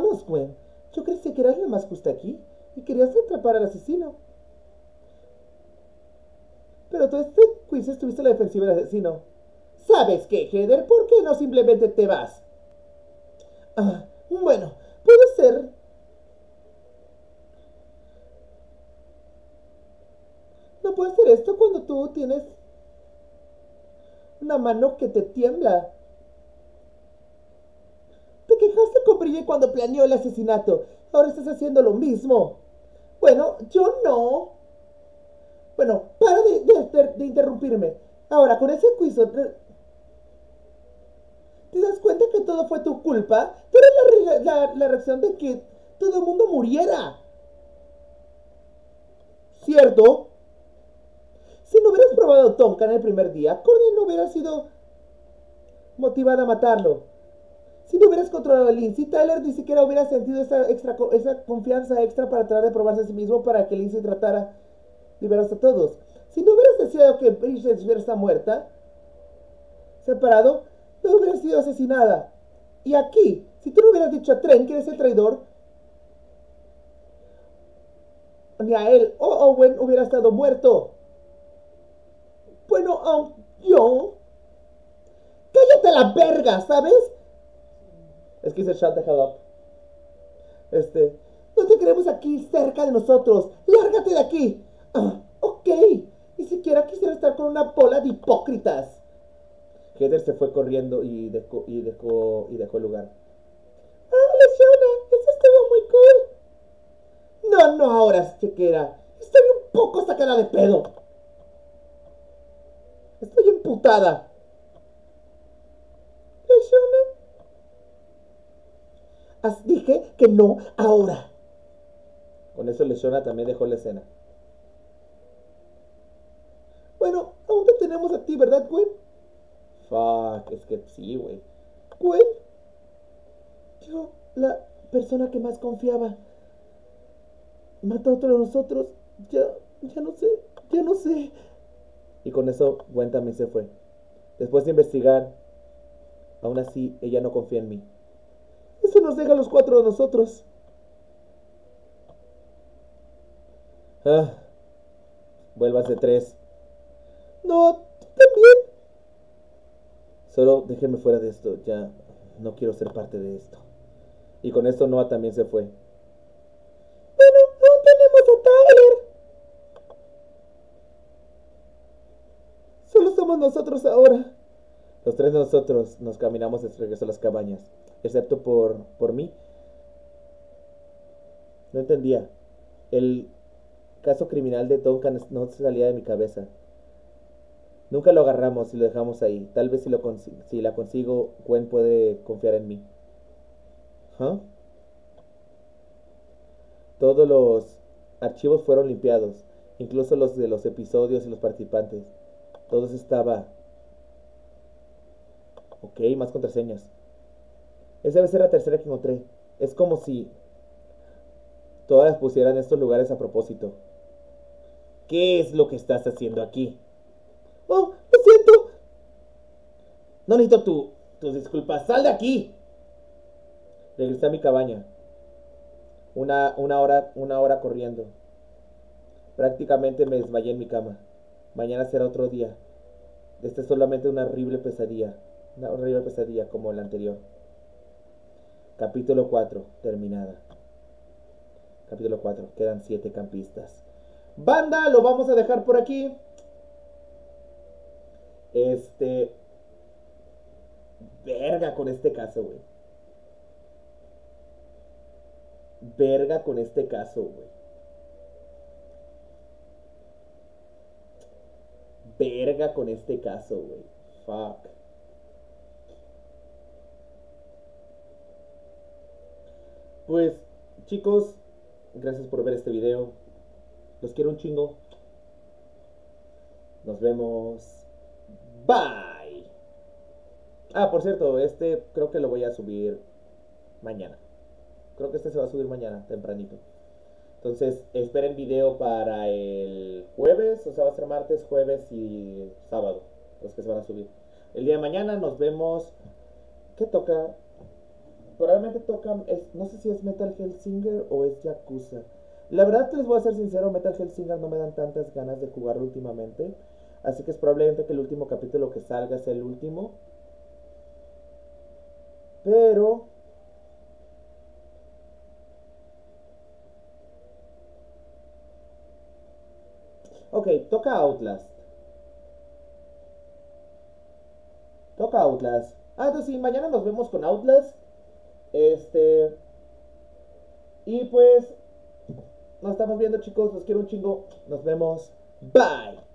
Vamos, Gwen. Yo creí que eras la más justa aquí y querías atrapar al asesino. Pero todo este juicio estuviste a la defensiva del asesino. ¿Sabes qué, Heather? ¿Por qué no simplemente te vas? Bueno, puede ser. No puede ser esto cuando tú tienes una mano que te tiembla. Te quejaste con Bridget cuando planeó el asesinato. Ahora estás haciendo lo mismo. Bueno, yo no. Bueno, para de interrumpirme. Ahora, con ese juicio, ¿te das cuenta que todo fue tu culpa? Tú eres la reacción de que todo el mundo muriera. ¿Cierto? Si no hubieras probado Tonka el primer día, Courtney no hubiera sido motivada a matarlo. Si no hubieras controlado a Lindsay, Tyler ni siquiera hubiera sentido esa confianza extra para tratar de probarse a sí mismo para que Lindsay tratara de liberarse a todos. Si no hubieras deseado que Bridget hubiera estado muerta, separado, no hubiera sido asesinada. Y aquí, si tú no hubieras dicho a Trent que eres el traidor, ni a él o Owen hubiera estado muerto. Bueno, yo... ¡Cállate la verga! ¿Sabes? Es que dice shut the hell up. No te queremos aquí cerca de nosotros. ¡Lárgate de aquí! Ok. Ni siquiera quisiera estar con una bola de hipócritas. Heather se fue corriendo y dejó el lugar. Lesiona, eso estuvo muy cool. No, ahora, chequera. Estoy un poco sacada de pedo. Estoy emputada. Lesiona. Dije que no ahora. Con eso Lesiona también dejó la escena. Bueno, aún te tenemos a ti, ¿verdad, Gwen? Fuck, es que sí, güey. Gwen, yo, la persona que más confiaba, mató a otro de nosotros. Ya no sé. Y con eso Gwen también se fue. Después de investigar, aún así, ella no confía en mí. Eso nos deja a los 4 de nosotros. Vuélvase 3. No, tú también. Solo déjenme fuera de esto. Ya no quiero ser parte de esto. Y con esto Noah también se fue. Bueno, aún tenemos a Tyler. Solo somos nosotros ahora. Los 3 de nosotros nos caminamos de regreso a las cabañas. Excepto por mí. No entendía. El caso criminal de Duncan no salía de mi cabeza. Nunca lo agarramos y lo dejamos ahí. Tal vez si la consigo, Gwen puede confiar en mí. Todos los archivos fueron limpiados, incluso los de los episodios y los participantes. Todo estaba... Ok, más contraseñas. Esa debe ser la tercera que encontré. Es como si todas las pusieran en estos lugares a propósito. ¿Qué es lo que estás haciendo aquí? Oh, lo siento. No necesito tus disculpas. ¡Sal de aquí! Regresé a mi cabaña. Una hora corriendo. Prácticamente me desmayé en mi cama. Mañana será otro día. Esta es solamente una horrible pesadilla. Una horrible pesadilla como la anterior. Capítulo 4. Terminada. Capítulo 4. Quedan 7 campistas. Banda, lo vamos a dejar por aquí. Verga con este caso, güey. Verga con este caso, güey. Verga con este caso, güey. Fuck. Pues, chicos, gracias por ver este video. Los quiero un chingo. Nos vemos. Bye. Por cierto, creo que lo voy a subir mañana. Creo que se va a subir mañana, tempranito. Entonces, esperen video para el jueves. O sea, va a ser martes, jueves y sábado. Los que se van a subir. El día de mañana nos vemos. ¿Qué toca? Por ahora realmente toca, no sé si es Metal Hellsinger o es Yakuza. La verdad, les voy a ser sincero, Metal Hellsinger no me dan tantas ganas de jugarlo últimamente. Así que es probablemente que el último capítulo que salga sea el último. Pero... ok, toca Outlast. Toca Outlast. Ah, entonces sí, mañana nos vemos con Outlast. Y pues... nos estamos viendo, chicos. Los quiero un chingo. Nos vemos. Bye.